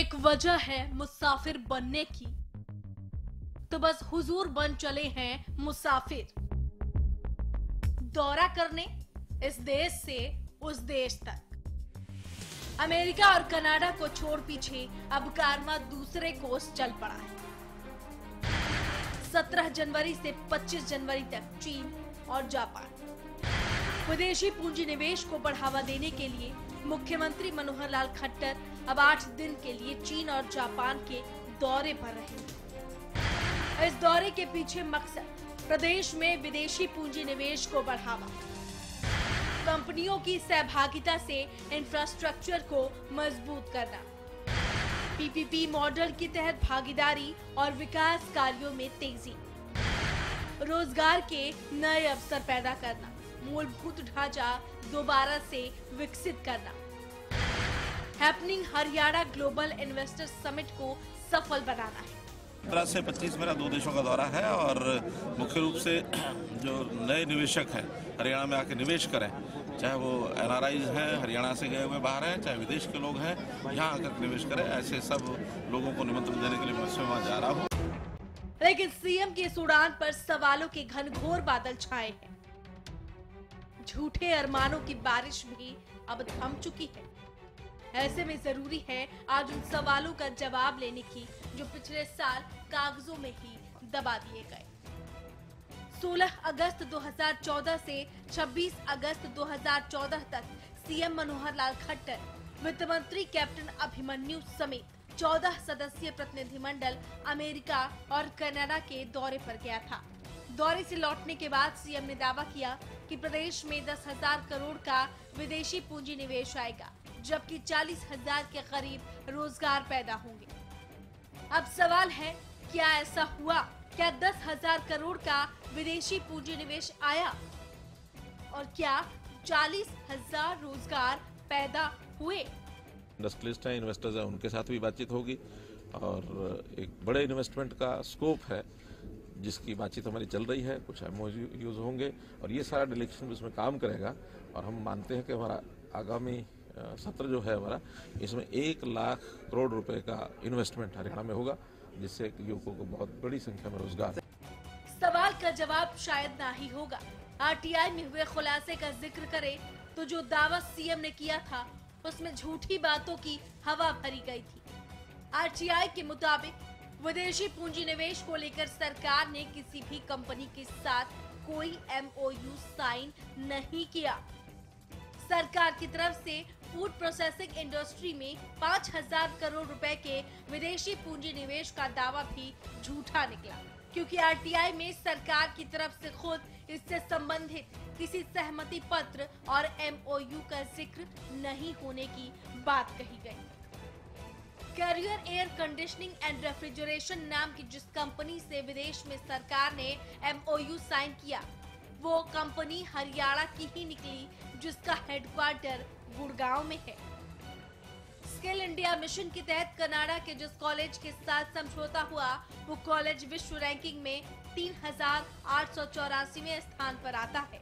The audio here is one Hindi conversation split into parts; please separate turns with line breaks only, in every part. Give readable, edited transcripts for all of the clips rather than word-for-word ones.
एक वजह है मुसाफिर बनने की, तो बस हुजूर बन चले हैं मुसाफिर, दौरा करने इस देश से उस देश तक। अमेरिका और कनाडा को छोड़ पीछे अब कारवां दूसरे कोस चल पड़ा है। 17 जनवरी से 25 जनवरी तक चीन और जापान। विदेशी पूंजी निवेश को बढ़ावा देने के लिए मुख्यमंत्री मनोहर लाल खट्टर अब 8 दिन के लिए चीन और जापान के दौरे पर रहेंगे। इस दौरे के पीछे मकसद प्रदेश में विदेशी पूंजी निवेश को बढ़ावा, कंपनियों की सहभागिता से इंफ्रास्ट्रक्चर को मजबूत करना, पीपीपी मॉडल के तहत भागीदारी और विकास कार्यों में तेजी, रोजगार के नए अवसर पैदा करना, मूलभूत ढांचा दोबारा से विकसित करना, happening Haryana global investor summit को सफल बनाना है।
15 से 25 मेरा 2 देशों का दौरा है और मुख्य रूप से जो नए निवेशक हैं हरियाणा में आके निवेश करें, चाहे वो एनआरआईज हैं, हरियाणा से गए हुए बाहर हैं, चाहे विदेश के लोग हैं, यहाँ आकर निवेश करें, ऐसे सब लोगों को निमंत्रण देने के लिए मैं वहाँ जा रहा हूँ।
लेकिन सीएम की इस उड़ान पर सवालों के घनघोर बादल छाए हैं। झूठे अरमानों की बारिश भी अब थम चुकी है। ऐसे में जरूरी है आज उन सवालों का जवाब लेने की जो पिछले साल कागजों में ही दबा दिए गए। 16 अगस्त 2014 से 26 अगस्त 2014 तक सीएम मनोहर लाल खट्टर, वित्त मंत्री कैप्टन अभिमन्यु समेत 14 सदस्यीय प्रतिनिधिमंडल अमेरिका और कनाडा के दौरे पर गया था। दौरे से लौटने के बाद सीएम ने दावा किया कि प्रदेश में 10,000 करोड़ का विदेशी पूंजी निवेश आएगा, जबकि 40,000 के करीब रोजगार पैदा होंगे। अब सवाल है, क्या ऐसा हुआ? क्या 10,000 करोड़ का विदेशी पूंजी निवेश आया और क्या 40,000 रोजगार पैदा हुए?
इंडस्ट्रियलिस्ट हैं, इन्वेस्टर्स हैं, उनके साथ भी बातचीत होगी और एक बड़े इन्वेस्टमेंट का स्कोप है जिसकी बातचीत हमारी चल रही है। कुछ एमओयूज होंगे और ये सारा डेलीगेशन इसमें काम करेगा और हम मानते हैं कि हमारा आगामी सत्र जो है हमारा, इसमें 1 लाख करोड़ रुपए का इन्वेस्टमेंट हरियाणा में होगा, जिससे युवकों को बहुत बड़ी संख्या में रोजगार।
सवाल का जवाब शायद ना ही होगा। आरटीआई में हुए खुलासे का जिक्र करें तो जो दावा सीएम ने किया था उसमें झूठी बातों की हवा भरी गई थी। आरटीआई के मुताबिक विदेशी पूंजी निवेश को लेकर सरकार ने किसी भी कंपनी के साथ कोई एमओयू साइन नहीं किया। सरकार की तरफ से फूड प्रोसेसिंग इंडस्ट्री में 5,000 करोड़ रुपए के विदेशी पूंजी निवेश का दावा भी झूठा निकला, क्योंकि आरटीआई में सरकार की तरफ से खुद इससे संबंधित किसी सहमति पत्र और एमओयू का जिक्र नहीं होने की बात कही गई। Carrier air conditioning and refrigeration नाम की जिस कंपनी से विदेश में सरकार ने एमओयू साइन किया, वो कंपनी हरियाणा की ही निकली, जिसका हेडक्वार्टर गुड़गांव में है। स्किल इंडिया मिशन के तहत कनाडा के जिस कॉलेज के साथ समझौता हुआ, वो कॉलेज विश्व रैंकिंग में 3,884वें स्थान पर आता है।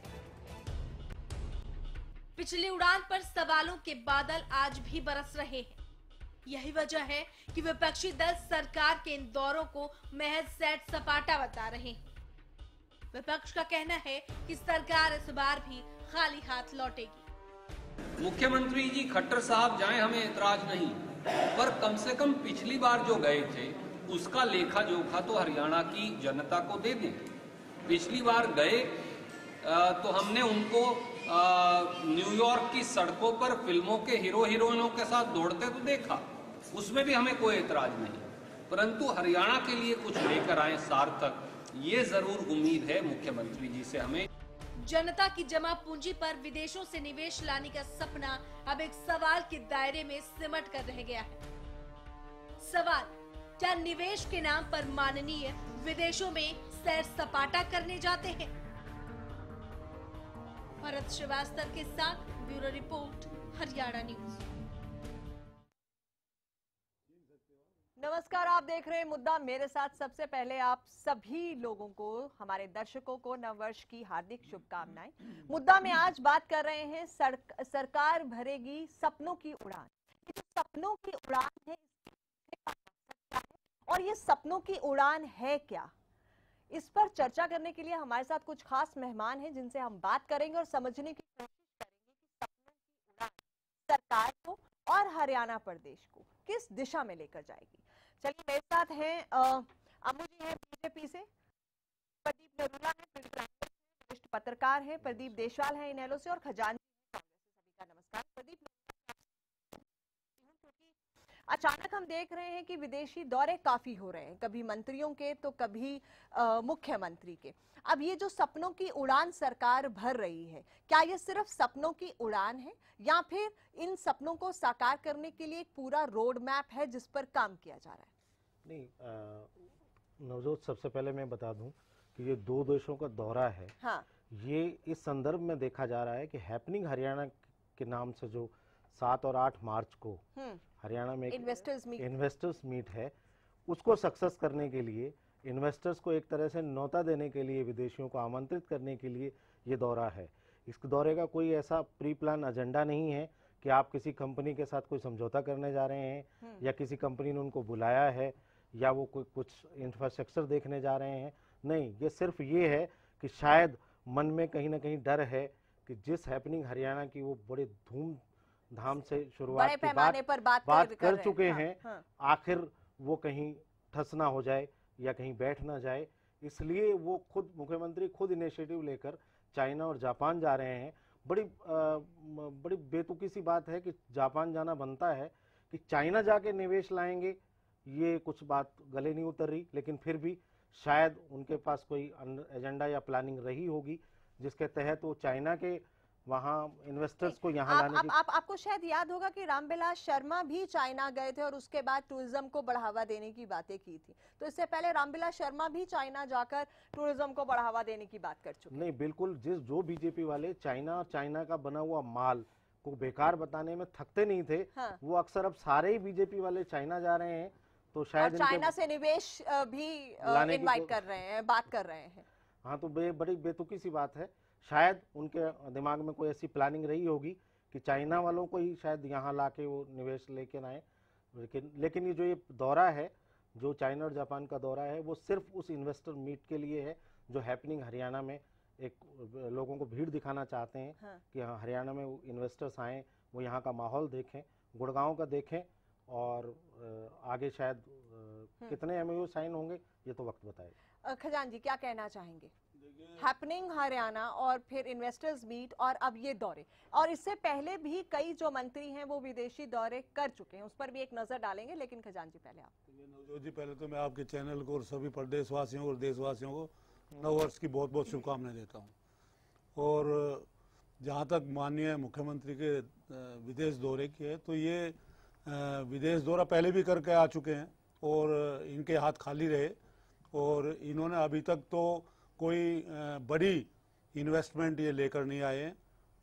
पिछली उड़ान पर सवालों के बादल आज भी बरस रहे हैं। यही वजह है कि विपक्षी दल सरकार के इन दौरों को महज सैर सपाटा बता रहे हैं। विपक्ष का कहना है कि सरकार इस बार भी खाली हाथ लौटेगी।
मुख्यमंत्री जी खट्टर साहब जाएं, हमें एतराज नहीं, पर कम से कम पिछली बार जो गए थे उसका लेखा जोखा तो हरियाणा की जनता को दे दें। पिछली बार गए तो हमने उनको न्यूयॉर्क की सड़कों पर फिल्मों के हीरो हीरोइनों के साथ दौड़ते तो देखा, उसमें भी हमें कोई एतराज नहीं, परंतु हरियाणा के लिए कुछ लेकर आए सार्थक, ये जरूर उम्मीद है मुख्यमंत्री जी से हमें।
जनता की जमा पूंजी पर विदेशों से निवेश लाने का सपना अब एक सवाल के दायरे में सिमट कर रह गया है। सवाल, क्या निवेश के नाम पर माननीय विदेशों में सैर सपाटा करने जाते हैं? भरत श्रीवास्तव के साथ ब्यूरो रिपोर्ट, हरियाणा न्यूज।
नमस्कार, आप देख रहे हैं मुद्दा। मेरे साथ सबसे पहले आप सभी लोगों को, हमारे दर्शकों को नववर्ष की हार्दिक शुभकामनाएं। मुद्दा में आज बात कर रहे हैं सरकार भरेगी सपनों की उड़ान। सपनों की उड़ान है, और ये सपनों की उड़ान है क्या? इस पर चर्चा करने के लिए हमारे साथ कुछ खास मेहमान हैं जिनसे हम बात करेंगे और समझने की कोशिश करेंगे कि सपनों की उड़ान सरकार को और हरियाणा प्रदेश को किस दिशा में लेकर जाएगी। चलिए, मेरे साथ हैं अमू जी हैं बीजेपी से, प्रदीप नरूला है पॉलिटिकल एनालिस्ट हैं, वरिष्ठ पत्रकार हैं, प्रदीप देशवाल हैं इनेलो से, और खजांची हैं कांग्रेस से। सभी का नमस्कार। प्रदीप, क्योंकि अचानक हम देख रहे हैं कि विदेशी दौरे काफी हो रहे हैं, कभी मंत्रियों के तो कभी मुख्यमंत्री के। अब ये जो सपनों की उड़ान सरकार भर रही है, क्या ये सिर्फ सपनों की उड़ान है या फिर इन सपनों को साकार करने के लिए एक पूरा रोड मैप है जिस पर काम किया जा रहा है?
नहीं, नवजोत, सबसे पहले मैं बता दूं कि ये दो देशों का दौरा है।
हाँ।
ये इस संदर्भ में देखा जा रहा है कि हैपनिंग हरियाणा के नाम से जो 7 और 8 मार्च को हरियाणा में इन्वेस्टर्स मीट है, उसको सक्सेस करने के लिए, इन्वेस्टर्स को एक तरह से न्योता देने के लिए, विदेशियों को आमंत्रित करने के लिए ये दौरा है। इस दौरे का कोई ऐसा प्री प्लान एजेंडा नहीं है कि आप किसी कंपनी के साथ कोई समझौता करने जा रहे हैं या किसी कंपनी ने उनको बुलाया है या वो कोई कुछ इंफ्रास्ट्रक्चर देखने जा रहे हैं। नहीं, ये सिर्फ ये है कि शायद मन में कहीं ना कहीं डर है कि जिस हैपनिंग हरियाणा की वो बड़े धूमधाम से शुरुआत की बात कर चुके हैं, आखिर वो कहीं ठस ना हो जाए या कहीं बैठ ना जाए, इसलिए वो खुद मुख्यमंत्री खुद इनिशिएटिव लेकर चाइना और जापान जा रहे हैं। बड़ी बेतुकी सी बात है कि जापान जाना बनता है, कि चाइना जाके निवेश लाएंगे ये कुछ बात गले नहीं उतर रही, लेकिन फिर भी शायद उनके पास कोई एजेंडा या प्लानिंग रही होगी जिसके तहत वो चाइना के वहाँ इन्वेस्टर्स को यहाँ लाने की।
आपको शायद याद होगा कि रामविलास शर्मा भी चाइना गए थे और उसके बाद टूरिज्म को बढ़ावा देने की बातें की थी। तो इससे पहले रामविलास शर्मा भी चाइना जाकर टूरिज्म को बढ़ावा देने की बात कर चुके।
नहीं, बिल्कुल, जो बीजेपी वाले चाइना और चाइना का बना हुआ माल को बेकार बताने में थकते नहीं थे, वो अक्सर अब सारे ही बीजेपी वाले चाइना जा रहे हैं, तो शायद
चाइना से निवेश भी इनवाइट कर रहे हैं, बात कर रहे हैं।
हाँ, तो बड़ी बेतुकी सी बात है। शायद उनके दिमाग में कोई ऐसी प्लानिंग रही होगी कि चाइना वालों को ही शायद यहाँ लाके वो निवेश लेके आए, लेकिन ये जो ये दौरा है, जो चाइना और जापान का दौरा है, वो सिर्फ उस इन्वेस्टर मीट के लिए है जो हैपनिंग हरियाणा में एक लोगों को भीड़ दिखाना चाहते हैं। हाँ। कि हरियाणा में इन्वेस्टर्स आएँ, वो यहाँ का माहौल देखें, गुड़गांव का देखें, और आगे शायद कितने MOU साइन होंगे ये तो वक्त बताएगा।
खजान जी, क्या कहना चाहेंगे? हैपनिंग हरियाणा और फिर इन्वेस्टर्स मीट और अब ये दौरे, और इससे पहले भी कई जो मंत्री हैं वो विदेशी दौरे कर चुके हैं, उस पर भी एक नजर डालेंगे, लेकिन खजान जी पहले आप।
नवजोत जी, पहले तो मैं आपके चैनल को और सभी प्रदेशवासियों और देशवासियों को नववर्ष की बहुत बहुत शुभकामनाएं देता हूँ। और जहाँ तक माननीय मुख्यमंत्री के विदेश दौरे की है, तो ये विदेश दौरा पहले भी करके आ चुके हैं और इनके हाथ खाली रहे, और इन्होंने अभी तक तो कोई बड़ी इन्वेस्टमेंट ये लेकर नहीं आए हैं।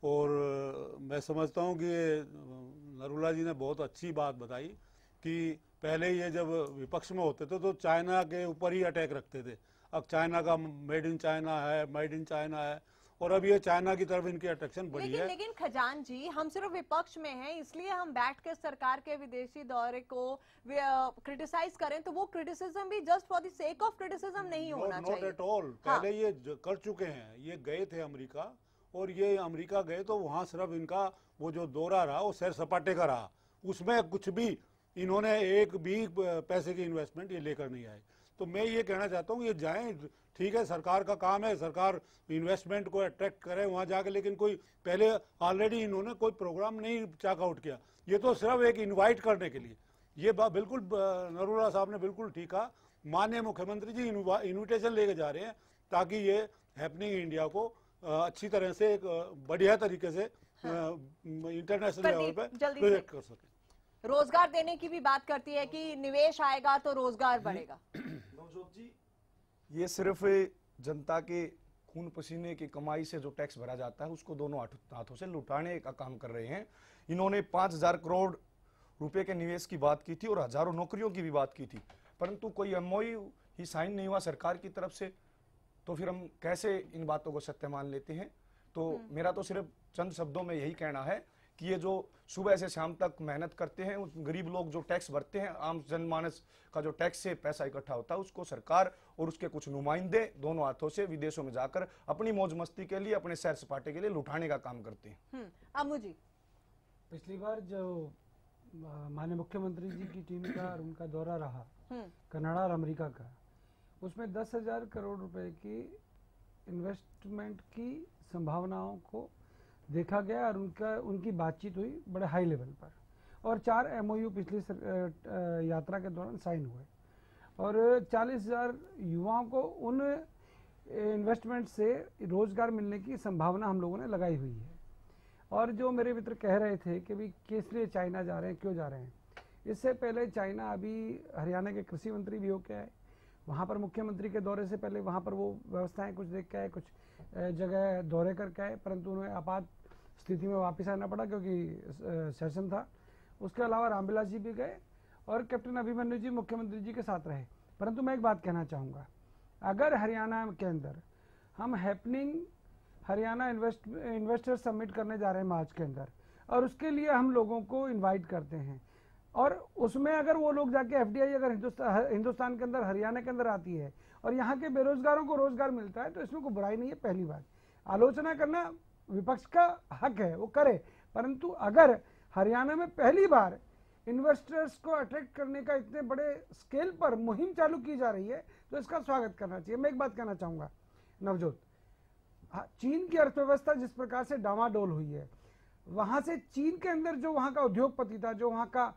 और मैं समझता हूँ कि नरूला जी ने बहुत अच्छी बात बताई कि पहले ये जब विपक्ष में होते थे तो चाइना के ऊपर ही अटैक रखते थे। अब चाइना का मेड इन चाइना है, और अब ये चाइना की तरफ इनकी अट्रैक्शन बढ़ी है।
लेकिन खजान जी, हम सिर्फ विपक्ष में हैं, इसलिए हम बैठकर सरकार के विदेशी दौरे को क्रिटिसाइज करें, तो वो क्रिटिसिज्म भी just for the sake of criticism नहीं होना चाहिए।
Not at all. पहले ये कर चुके हैं, ये गए थे अमेरिका, और ये अमेरिका गए तो वहाँ सिर्फ इनका वो जो दौरा रहा वो सैर सपाटे का रहा, उसमें कुछ भी इन्होंने एक भी पैसे की इन्वेस्टमेंट ये लेकर नहीं आए। तो मैं ये कहना चाहता हूँ, ये जाएं, ठीक है, सरकार का काम है, सरकार इन्वेस्टमेंट को अट्रैक्ट करे वहाँ जाके, लेकिन कोई पहले ऑलरेडी इन्होंने कोई प्रोग्राम नहीं चैक आउट किया। ये तो सिर्फ एक इनवाइट करने के लिए, ये बात बिल्कुल नरूला साहब ने बिल्कुल ठीक कहा। माननीय मुख्यमंत्री जी इन्विटेशन लेके जा रहे हैं ताकि ये हैपनिंग इंडिया को अच्छी तरह से एक बढ़िया तरीके से इंटरनेशनल लेवल पे प्रोजेक्ट कर सके।
रोजगार देने की भी बात करती है कि निवेश आएगा तो रोजगार बढ़ेगा।
नवजोत जी, ये सिर्फ जनता के खून पसीने की कमाई से जो टैक्स भरा जाता है उसको दोनों हाथों से लुटाने का काम कर रहे हैं। इन्होंने 5,000 करोड़ रुपए के निवेश की बात की थी और हजारों नौकरियों की भी बात की थी, परंतु कोई MOU ही साइन नहीं हुआ सरकार की तरफ से, तो फिर हम कैसे इन बातों को सत्य मान लेते हैं। तो मेरा तो सिर्फ चंद शब्दों में यही कहना है कि ये जो सुबह से शाम तक मेहनत करते हैं, गरीब लोग जो टैक्स भरते हैं, आम जनमानस का जो टैक्स से पैसा इकट्ठा होता है, उसको सरकार और उसके कुछ नुमाइंदे दोनों हाथों से विदेशों में जाकर अपनी मौज मस्ती के लिए, अपने सैर सपाटे के लिए लुटाने का काम करते हैं।
अम्मू जी,
पिछली बार जो माननीय मुख्यमंत्री जी की टीम का और उनका दौरा रहा कनाडा और अमेरिका का, उसमें 10,000 करोड़ रुपए की इन्वेस्टमेंट की संभावनाओं को देखा गया और उनकी बातचीत हुई बड़े हाई लेवल पर, और 4 MOU पिछली यात्रा के दौरान साइन हुए, और 40,000 युवाओं को उन इन्वेस्टमेंट से रोजगार मिलने की संभावना हम लोगों ने लगाई हुई है। और जो मेरे मित्र कह रहे थे कि भाई किस लिए चाइना जा रहे हैं, क्यों जा रहे हैं, इससे पहले चाइना अभी हरियाणा के कृषि मंत्री भी होके आए, वहाँ पर मुख्यमंत्री के दौरे से पहले वहाँ पर वो व्यवस्थाएं कुछ देख के आए, कुछ जगह दौरे करके आए, परंतु उन्हें आपात स्थिति में वापस आना पड़ा क्योंकि सेशन था। उसके अलावा रामविलास जी भी गए और कैप्टन अभिमन्यु जी मुख्यमंत्री जी के साथ रहे। परंतु मैं एक बात कहना चाहूँगा, अगर हरियाणा के अंदर हम हैपनिंग हरियाणा इन्वेस्टर समिट करने जा रहे हैं मार्च के अंदर, और उसके लिए हम लोगों को इन्वाइट करते हैं, और उसमें अगर वो लोग जाके FDI अगर हिंदुस्तान के अंदर, हरियाणा के अंदर आती है और यहाँ के बेरोजगारों को रोजगार मिलता है, तो इसमें कोई बुराई नहीं है। पहली बात, आलोचना करना विपक्ष का हक है, वो करे, परंतु अगर हरियाणा में पहली बार इन्वेस्टर्स को अट्रैक्ट करने का इतने बड़े स्केल पर मुहिम चालू की जा रही है, तो इसका स्वागत करना चाहिए। मैं एक बात कहना चाहूँगा नवजोत, चीन की अर्थव्यवस्था जिस प्रकार से डामाडोल हुई है, वहाँ से चीन के अंदर जो वहाँ का उद्योगपति था, जो वहाँ का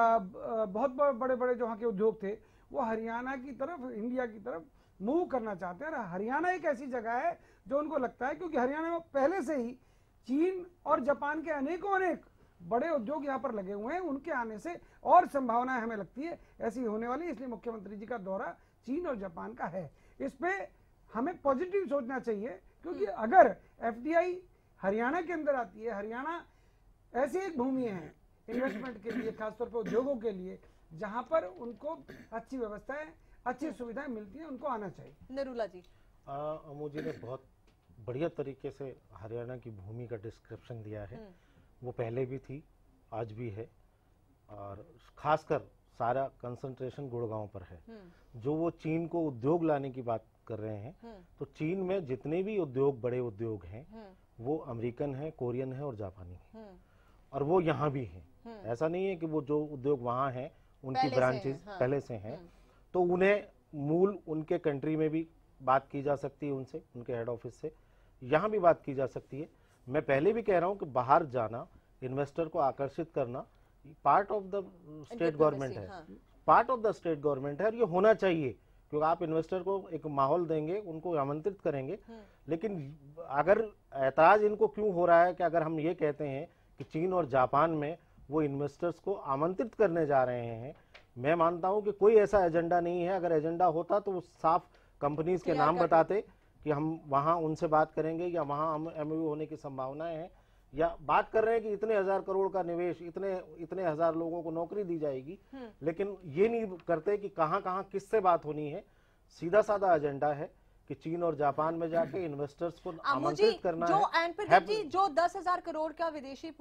बहुत बड़े बड़े जो वहाँ के उद्योग थे, वो हरियाणा की तरफ, इंडिया की तरफ मूव करना चाहते हैं। हरियाणा एक ऐसी जगह है जो उनको लगता है, क्योंकि हरियाणा में पहले से ही चीन और जापान के अनेक बड़े उद्योग यहाँ पर लगे हुए हैं, उनके आने से और संभावनाएं हमें लगती है ऐसी होने वाली। इसलिए मुख्यमंत्री जी का दौरा चीन और जापान का है, इस पे हमें पॉजिटिव सोचना चाहिए, क्योंकि अगर FDI हरियाणा के अंदर आती है, हरियाणा ऐसी एक भूमि है इन्वेस्टमेंट के लिए, खासतौर पर उद्योगों के लिए, जहां पर उनको अच्छी व्यवस्थाएं, अच्छी सुविधाएं मिलती हैं, उनको आना चाहिए।
नरूला जी,
अमू जी ने बहुत बढ़िया तरीके से हरियाणा की भूमि का डिस्क्रिप्शन दिया है। वो पहले भी थी, आज भी है, और खासकर सारा कंसंट्रेशन गुड़गांव पर है। जो वो चीन को उद्योग लाने की बात कर रहे हैं, तो चीन में जितने भी उद्योग, बड़े उद्योग हैं, वो अमेरिकन है, कोरियन है और जापानी है, और वो यहाँ भी हैं। ऐसा नहीं है कि वो जो उद्योग वहाँ हैं उनकी ब्रांचेस पहले से हैं, तो उन्हें मूल उनके कंट्री में भी बात की जा सकती है, उनसे, उनके हेड ऑफिस से यहाँ भी बात की जा सकती है। मैं पहले भी कह रहा हूँ कि बाहर जाना, इन्वेस्टर को आकर्षित करना part of the state government है, part of the state government है, और ये होना चाहिए, क्योंकि आप इन्वेस्टर को एक माहौल देंगे, उनको आमंत्रित करेंगे। लेकिन अगर ऐतराज इनको क्यों हो रहा है कि अगर हम ये कहते हैं कि चीन और जापान में वो इन्वेस्टर्स को आमंत्रित करने जा रहे हैं, मैं मानता हूं कि कोई ऐसा एजेंडा नहीं है। अगर एजेंडा होता तो वो साफ कंपनीज के नाम बताते कि हम वहां उनसे बात करेंगे, या वहां हम MOU होने की संभावनाएं हैं, या बात कर रहे हैं कि इतने 1000 करोड़ का निवेश, इतने 1000 लोगों को नौकरी दी जाएगी, लेकिन ये नहीं करते कि कहां किससे बात होनी है। सीधा साधा एजेंडा है कि चीन और जापान में जाके इन्वेस्टर्स को आमंत्रित करना है।
जो 10,000 करोड़ का विदेशी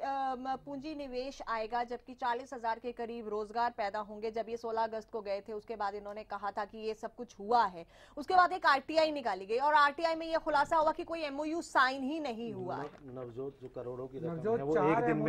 पूंजी निवेश आएगा, जबकि 40,000 के करीब रोजगार पैदा होंगे। जब ये 16 अगस्त को गए थे, उसके बाद इन्होंने कहा था कि ये सब कुछ हुआ है। उसके बाद एक RTI निकाली गई, और RTI में ये खुलासा हुआ कि कोई MOU साइन ही नहीं हुआ है।
नवजोत, जो करोड़ों की रकम है वो एक दिन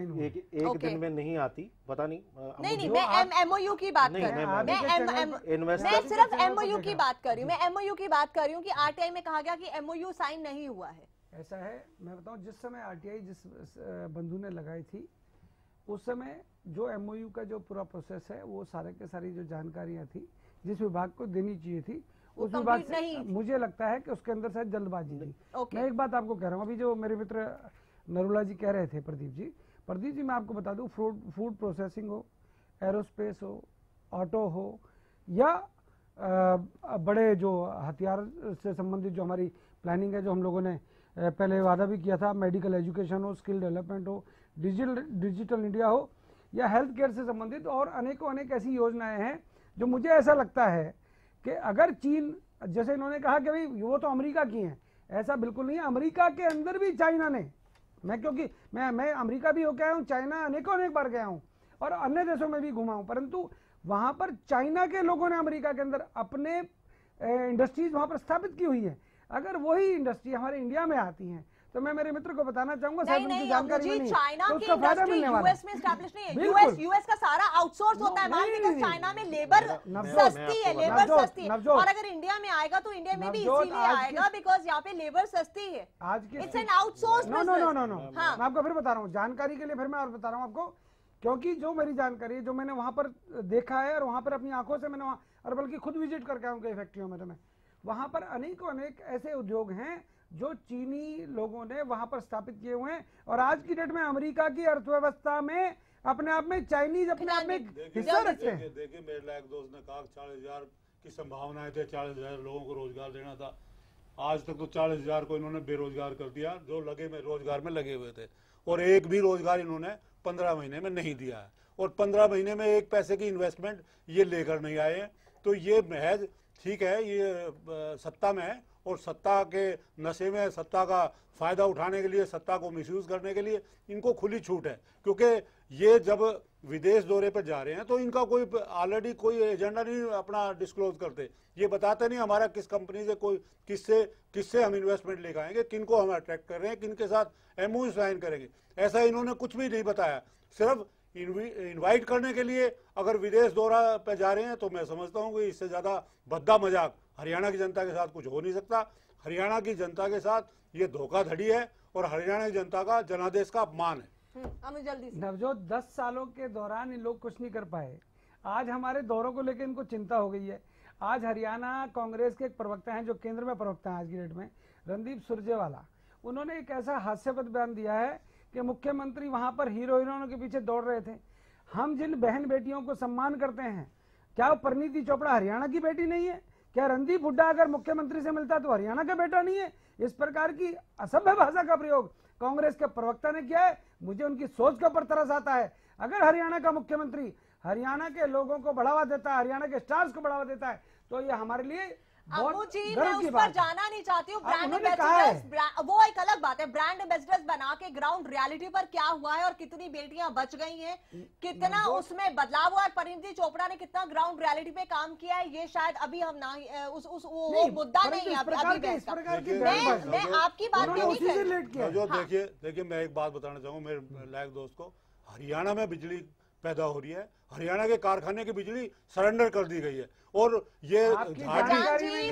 में नहीं आती, पता नहीं।
मैं MOU की बात कर रही हूँ, मैं सिर्फ MOU की बात कर रही हूँ, मैं MOU की बात कर रही हूँ कि RTI में कहा गया कि MOU साइन नहीं हुआ है।
ऐसा है, मैं बताऊं, जिस समय RTI जिस बंधु ने लगाई थी, उस समय जो MOU का जो पूरा प्रोसेस है, वो सारे के सारी जो जानकारियां थी जिस विभाग को देनी चाहिए थी, उस विभाग से मुझे लगता है कि उसके अंदर शायद जल्दबाजी थी। मैं एक बात आपको कह रहा हूँ, अभी जो मेरे मित्र नरूला जी कह रहे थे, प्रदीप जी मैं आपको बता दूं, फूड प्रोसेसिंग हो, एरोस्पेस हो, ऑटो हो, या बड़े जो हथियार से संबंधित जो हमारी प्लानिंग है, जो हम लोगों ने पहले वादा भी किया था, मेडिकल एजुकेशन हो, स्किल डेवलपमेंट हो, डिजिटल इंडिया हो, या हेल्थ केयर से संबंधित और अनेक ऐसी योजनाएं हैं जो मुझे ऐसा लगता है कि अगर चीन, जैसे इन्होंने कहा कि भाई वो तो अमेरिका की हैं, ऐसा बिल्कुल नहीं है। अमेरिका के अंदर भी चाइना ने मैं क्योंकि मैं अमेरिका भी होके आया हूँ, चाइना अनेक बार गया हूँ और अन्य देशों में भी घुमा हूँ, परंतु वहां पर चाइना के लोगों ने अमेरिका के अंदर अपने इंडस्ट्रीज वहां पर स्थापित की हुई है। अगर वही इंडस्ट्री हमारे इंडिया में आती हैं तो मैं मेरे मित्र को बताना चाहूंगा,
नहीं नहीं जानकारी नहीं, चाइना की इंडस्ट्री यूएस में एस्टैब्लिश नहीं है। यूएस का सारा आउटसोर्स होता है माल, बिकॉज़ चाइना में लेबर सस्ती है, लेबर सस्ती है। और अगर इंडिया में आएगा तो इंडिया में भी इसीलिए आएगा बिकॉज़ यहाँ पे लेबर सस्ती है।
आज की
it's an outsource business.
No मैं आपको फिर बता रहा हूँ जानकारी के लिए, फिर मैं और बता रहा हूँ आपको, क्योंकि जो मेरी जानकारी है, जो मैंने वहां पर देखा है और वहां पर अपनी आंखों से मैंने वहां, और बल्कि खुद विजिट करके आऊँ कई फैक्ट्रियों में, तो मैं वहां पर अनेक ऐसे उद्योग हैं जो चीनी लोगों ने वहां पर स्थापित किए हुए हैं। और आज की डेट में अमेरिका की अर्थव्यवस्था में अपने आप में चाइनीज अपने आप में हिस्सा रखते हैं।
देखिए मेरे लायक दोस्त ने कहा 40,000 की संभावनाएं थे, 40,000 लोगों को रोजगार देना था। आज तक तो 40,000 को इन्होंने बेरोजगार कर दिया, जो लगे में रोजगार में लगे हुए थे, और एक भी रोजगार इन्होंने 15 महीने में नहीं दिया है। और 15 महीने में एक पैसे की इन्वेस्टमेंट ये लेकर नहीं आए हैं। तो ये महज ठीक है, ये सत्ता में है और सत्ता के नशे में, सत्ता का फायदा उठाने के लिए, सत्ता को मिसयूज करने के लिए इनको खुली छूट है। क्योंकि ये जब विदेश दौरे पर जा रहे हैं तो इनका कोई ऑलरेडी कोई एजेंडा नहीं अपना डिस्क्लोज करते। ये बताते नहीं हमारा किस कंपनी से, कोई किससे हम इन्वेस्टमेंट लेकर आएंगे, किनको हम अट्रैक्ट कर रहे हैं, किनके साथ एमओयू साइन करेंगे, ऐसा इन्होंने कुछ भी नहीं बताया। सिर्फ इनवाइट करने के लिए अगर विदेश दौरा पे जा रहे हैं तो मैं समझता हूँ कि इससे ज्यादा भद्दा मजाक हरियाणा की जनता के साथ कुछ हो नहीं सकता। हरियाणा की जनता के साथ ये धोखाधड़ी है और हरियाणा की जनता का जनादेश का अपमान है।
जल्दी से
नवजोत, 10 सालों के दौरान इन लोग कुछ नहीं कर पाए। आज हमारे दौरों को लेकर इनको चिंता हो गई है। आज हरियाणा कांग्रेस के एक प्रवक्ता हैं, जो केंद्र में प्रवक्ता है आज की डेट में, रणदीप सुरजेवाला, उन्होंने एक ऐसा हास्यास्पद बयान दिया है कि मुख्यमंत्री वहां पर हीरो हीरोइनों के पीछे दौड़ रहे थे। हम जिन बहन बेटियों को सम्मान करते हैं, क्या वो परिणीति चोपड़ा हरियाणा की बेटी नहीं है? क्या रणदीप हुड्डा अगर मुख्यमंत्री से मिलता तो हरियाणा का बेटा नहीं है? इस प्रकार की असभ्य भाषा का प्रयोग कांग्रेस के प्रवक्ता ने किया है। मुझे उनकी सोच के ऊपर तरस आता है। अगर हरियाणा का मुख्यमंत्री हरियाणा के लोगों को बढ़ावा देता है, हरियाणा के स्टार्स को बढ़ावा देता है, तो ये हमारे लिए
अम्मू जी, मैं उस पर जाना नहीं चाहती हूँ। ब्रांड एम्बेसडर्स वो एक अलग बात है। ब्रांड एम्बेसडर्स बना के ग्राउंड रियलिटी पर क्या हुआ है और कितनी बेटियां बच गई हैं, कितना उसमें बदलाव हुआ है, परिणीति चोपड़ा ने कितना ग्राउंड रियलिटी पे काम किया है, ये शायद अभी हम ना वो मुद्दा नहीं है अभी बहस का। मैं आपकी बात नहीं।
देखिए मैं एक बात बताना चाहूंगा मेरे लायक दोस्त को, हरियाणा में बिजली पैदा हो रही है, हरियाणा के कारखाने की बिजली सरेंडर कर दी गई है, और ये झाड़ी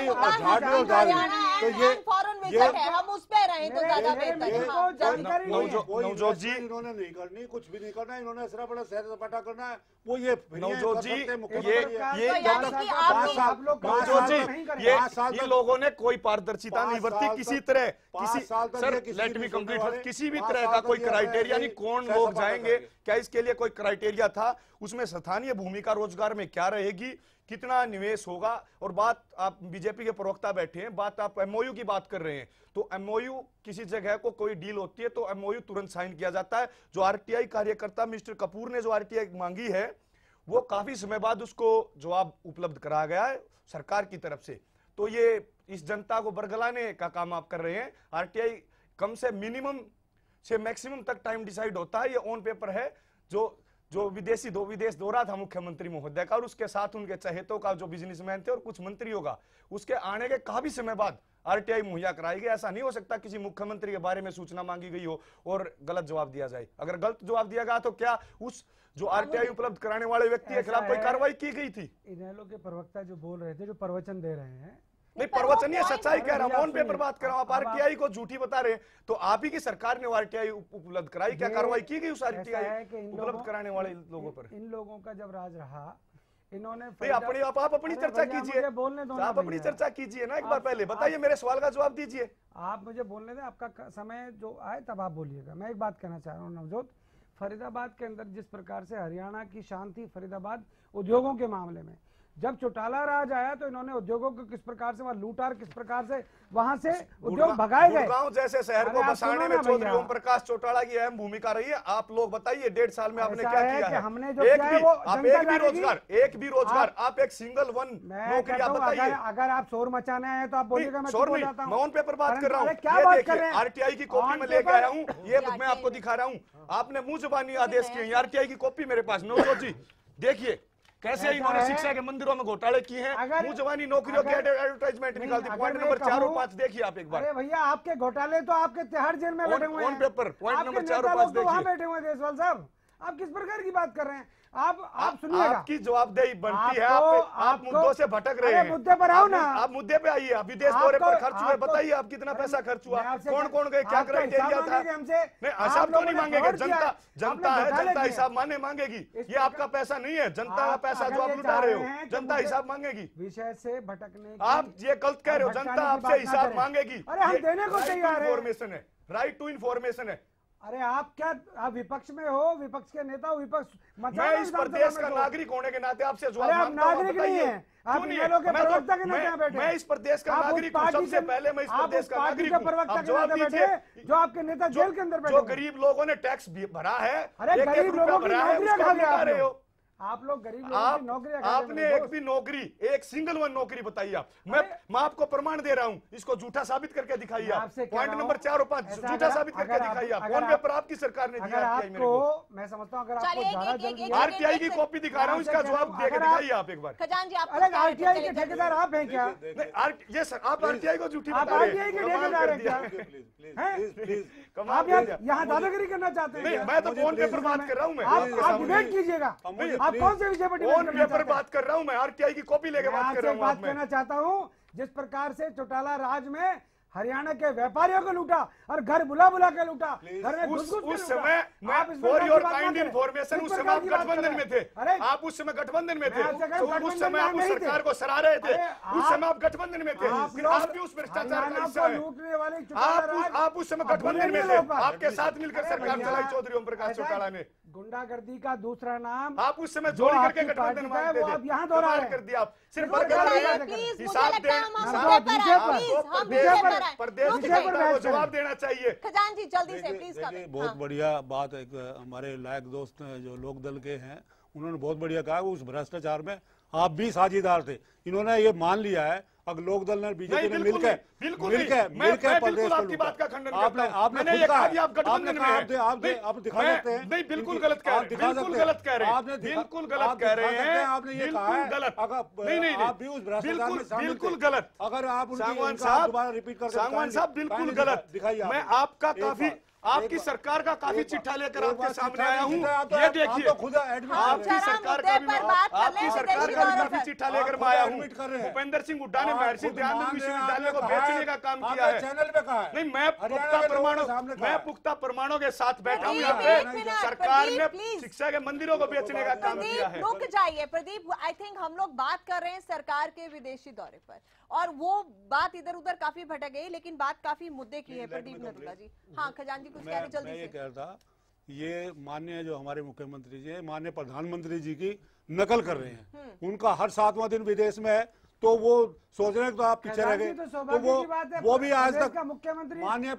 और दाल, तो ये
हम उस पे रहे तो ज्यादा बेहतर।
नवजोत जी इन्होंने नहीं करनी, कुछ भी नहीं करना, इन्होंने सिर्फ अपना सैर सपाटा करना है। वो ये नवजोत जी
ये लोगों ने कोई पारदर्शिता नहीं बरती किसी तरह, किसी भी तरह का कोई क्राइटेरिया नहीं। कौन लोग जाएंगे, क्या इसके लिए कोई क्राइटेरिया था? उसमें स्थानीय भूमिका रोजगार में क्या रहेगी, कितना निवेश होगा? और बात आप बीजेपी के प्रवक्ता बैठे हैं, बात आप एमओयू की बात कर रहे हैं, तो एमओयू किसी जगह को कोई डील होती है तो एमओयू तुरंत साइन किया जाता है। जो आरटीआई कार्यकर्ता मिस्टर कपूर ने जो आरटीआई मांगी है, वो काफी समय बाद उसको जवाब उपलब्ध कराया गया है सरकार की तरफ से। तो ये इस जनता को बरगलाने का काम आप कर रहे हैं। आरटीआई कम से मिनिमम से मैक्सिमम तक टाइम डिसाइड होता है, ये ऑन पेपर है। जो विदेश दौरा था मुख्यमंत्री महोदय का, और उसके साथ उनके चहेतों का, जो बिजनेसमैन थे और कुछ मंत्रियों का, उसके आने के काफी समय बाद आरटीआई मुहैया कराई गई। ऐसा नहीं हो सकता किसी मुख्यमंत्री के बारे में सूचना मांगी गई हो और गलत जवाब दिया जाए। अगर गलत जवाब दिया गया तो क्या उस जो आरटीआई उपलब्ध कराने वाले व्यक्ति के खिलाफ कोई कार्रवाई की गई थी?
इनेलो के प्रवक्ता जो बोल रहे थे, जो प्रवचन दे रहे हैं,
नहीं प्रवचन ये सच्चाई कह रहा हूं, ऑन पेपर बात कर रहा हूं। आप आरटीआई को झूठी बता रहे हैं, तो आप ही की सरकार ने आरटीआई उपलब्ध कराई, क्या कार्रवाई की गई उस आरटीआई उपलब्ध कराने वाले लोगों पर?
इन लोगों का जब राज रहा, इन्होंने
आप अपनी चर्चा कीजिए, आप अपनी चर्चा कीजिए ना। एक बार पहले बताइए, मेरे सवाल का जवाब दीजिए।
आप मुझे बोलने दें, आपका समय जो आए तब आप बोलिएगा। मैं एक बात कहना चाह रहा हूँ नवजोत, फरीदाबाद के अंदर जिस प्रकार से हरियाणा की शान थी, फरीदाबाद उद्योगों के मामले में जब चौटाला राज आया तो इन्होंने उद्योगों को किस प्रकार से वहाँ लूटा और किस प्रकार से वहाँ से उद्योग भगाए गए।
गुड़गांव जैसे शहर को बसाने में चौधरी ओम प्रकाश चौटाला की अहम भूमिका रही है। आप लोग बताइए 1.5 साल में आपने क्या किया है?
हमने जो किया है वो
एक भी रोजगार आप एक सिंगल वन नौकरी आप बताइए।
अगर आप शोर मचाने आए तो आप बोलिएगा, मैं
शोर नहीं, मैं ऑन पेपर बात कर रहा हूँ। क्या बात कर रहे हैं? आरटीआई की कॉपी में लेके आया हूँ, ये मैं आपको दिखा रहा हूँ। आपने मुंह जुबानी आदेश किए, आरटीआई की कॉपी मेरे पास नवजोत जी देखिए कैसे इन्होंने शिक्षा के मंदिरों में घोटाले किए हैं। मुंह जवानी नौकरियों के एडवर्टाइजमेंट निकालते। पॉइंट नंबर 4 और 5 देखिए आप एक बार।
अरे भैया आपके घोटाले तो आपके तिहाड़ जेल में बैठे हुए हैं।
ऑन पेपर पॉइंट नंबर 4 और 5 देखिए।
वहां बैठे हुए हैं देशवाल साहब, आप किस प्रकार की बात कर रहे हैं? आप सुनिएगा,
आपकी जवाबदेही बनती है। आप मुद्दों से भटक रहे हैं।
मुद्दे पर आओ ना,
आप मुद्दे पे आइए। विदेश दौरे पर खर्च हुए, बताइए आप कितना पैसा खर्च हुआ, कौन कौन गए, क्या क्राइटेरिया था? नहीं, हिसाब तो नहीं मांगेंगे, जनता है, जनता हिसाब मांगेगी। ये आपका पैसा नहीं है, जनता का पैसा जो आप लुटा रहे हो, जनता हिसाब मांगेगी।
विषय से भटकने
आप ये गलत कह रहे हो, जनता आपसे हिसाब मांगेगी।
अरे हम देने को तैयार है।
इन्फॉर्मेशन है, राइट टू इन्फॉर्मेशन है।
अरे आप क्या, आप विपक्ष में हो, विपक्ष के नेता हो, विपक्ष
मैं इस प्रदेश का नागरिक होने के नाते आपसे जवाब
मांगता हूं। नागरिक नहीं है, आप इनेलो के प्रवक्ता के नाते यहाँ बैठे।
मैं इस प्रदेश का नागरिक हूं, सबसे पहले मैं इस प्रदेश का नागरिक हूं।
आप जवाब दीजिए, जो आपके नेता जेल के अंदर बैठे,
जो गरीब लोगों ने टैक्स भरा है,
अरे गरीब लोगों की नौकरियां खा रहे हो आप लोग, गरीब लोगों की नौकरियां।
आपने एक भी नौकरी, एक सिंगल वन नौकरी बताइए आप। मैं आपको प्रमाण दे रहा हूं, इसको झूठा साबित करके दिखाइए आप। पॉइंट नंबर 4 और 5 झूठा साबित करके दिखाइए आप। कौन पेपर आपकी सरकार ने दिया?
मैं समझता हूँ अगर आपको
आरटीआई की कॉपी दिखा रहा हूँ, इसका जवाब देकर दिखाइए आप एक बार।
खजान जी आप
आरटीआई के ठेकेदार आप हैं क्या?
ये सर आप आरटीआई को झूठी बता रहे हैं।
आरटीआई के ठेकेदार हैं क्या? आप यहाँ दादागिरी करना चाहते हैं?
मैं तो फोन पेपर बात कर रहा हूँ। मैं
आप डिबेट कीजिएगा, आप कौन से विषय पर
ऑन पेपर बात कर रहा हूं। मैं आरटीआई की कॉपी लेके बात कर रहा हूं।
बात करना चाहता हूं, जिस प्रकार से चौटाला राज में हरियाणा के व्यापारियों को लूटा और घर बुला बुला के लूटा, घर में घुस घुस
उस समय फॉर योर काइंड इन्फॉर्मेशन, उस समय आप गठबंधन में थे। आप उस समय गठबंधन में थे, उस समय आप उस सरकार को सराह रहे थे, उस समय आप गठबंधन में थे। फिर आप भी उस भ्रष्टाचार का हिस्सा हैं। आप उस समय गठबंधन में थे, आपके साथ मिलकर सरकार चलाई चौधरी ओम प्रकाश चौटाला ने।
गुंडागर्दी का दूसरा नाम
आप उस समय जोड़ करके गठबंधन मांगते थे,
आप यहाँ दोहरा कर
दिया। आप सिर्फ जवाब देना चाहिए।
खजान जी जल्दी से प्लीज।
देखिए बहुत बढ़िया बात एक हमारे लायक दोस्त जो लोक दल के हैं, उन्होंने बहुत बढ़िया कहा उस भ्रष्टाचार में आप भी साझेदार थे। इन्होंने ये मान लिया है अगर लोक दल ने बीजेपी ने मिलकर प्रदेश
आपकी बात का खंडन
आपने
ये कहा कि आप गठबंधन में हैं।
आप दिखा सकते हैं।
नहीं बिल्कुल गलत कह रहे हैं, बिल्कुल गलत कह रहे हैं, बिल्कुल गलत कह रहे हैं।
आपने ये कहा है
गलत,
नहीं आप भी उस भ्रष्टाचार में शामिल थे।
बिल्कुल गलत।
अगर आप
सांगवान साहब
दोबारा रिपीट करके
सांगवान साहब बिल्कुल गलत
दिखाइए।
मैं आपका काफी आपकी सरकार का काफी चिट्ठा लेकर आपके सामने आया हूँ। ये देखिए आपकी सरकार का भी काफी चिट्ठा लेकर मैं आया हूँ। भूपेंद्र सिंह हुड्डा ने महर्षि दयानंद विश्वविद्यालय को बेचने का काम किया है।
चैनल पे कहा है।
नहीं मैं पुख्ता प्रमाणों के साथ बैठा हूँ यहाँ पे। सरकार ने शिक्षा के मंदिरों को बेचने का काम किया है।
रुक जाइए प्रदीप, आई थिंक हम लोग बात कर रहे हैं सरकार के विदेशी दौरे पर और वो बात इधर उधर काफी भटक गई, लेकिन बात काफी मुद्दे की है। प्रदीप नरुला जी, हाँ खजान जी कुछ कह रहे जल्दी से।
मैं ये कह रहा था, ये माननीय जो हमारे मुख्यमंत्री जी है, माननीय प्रधानमंत्री जी की नकल कर रहे हैं। उनका हर 7वां दिन विदेश में है, तो वो सोच रहे हैं तो आप पीछे रह गए। तो वो भी आज तक
मुख्यमंत्री
माननीय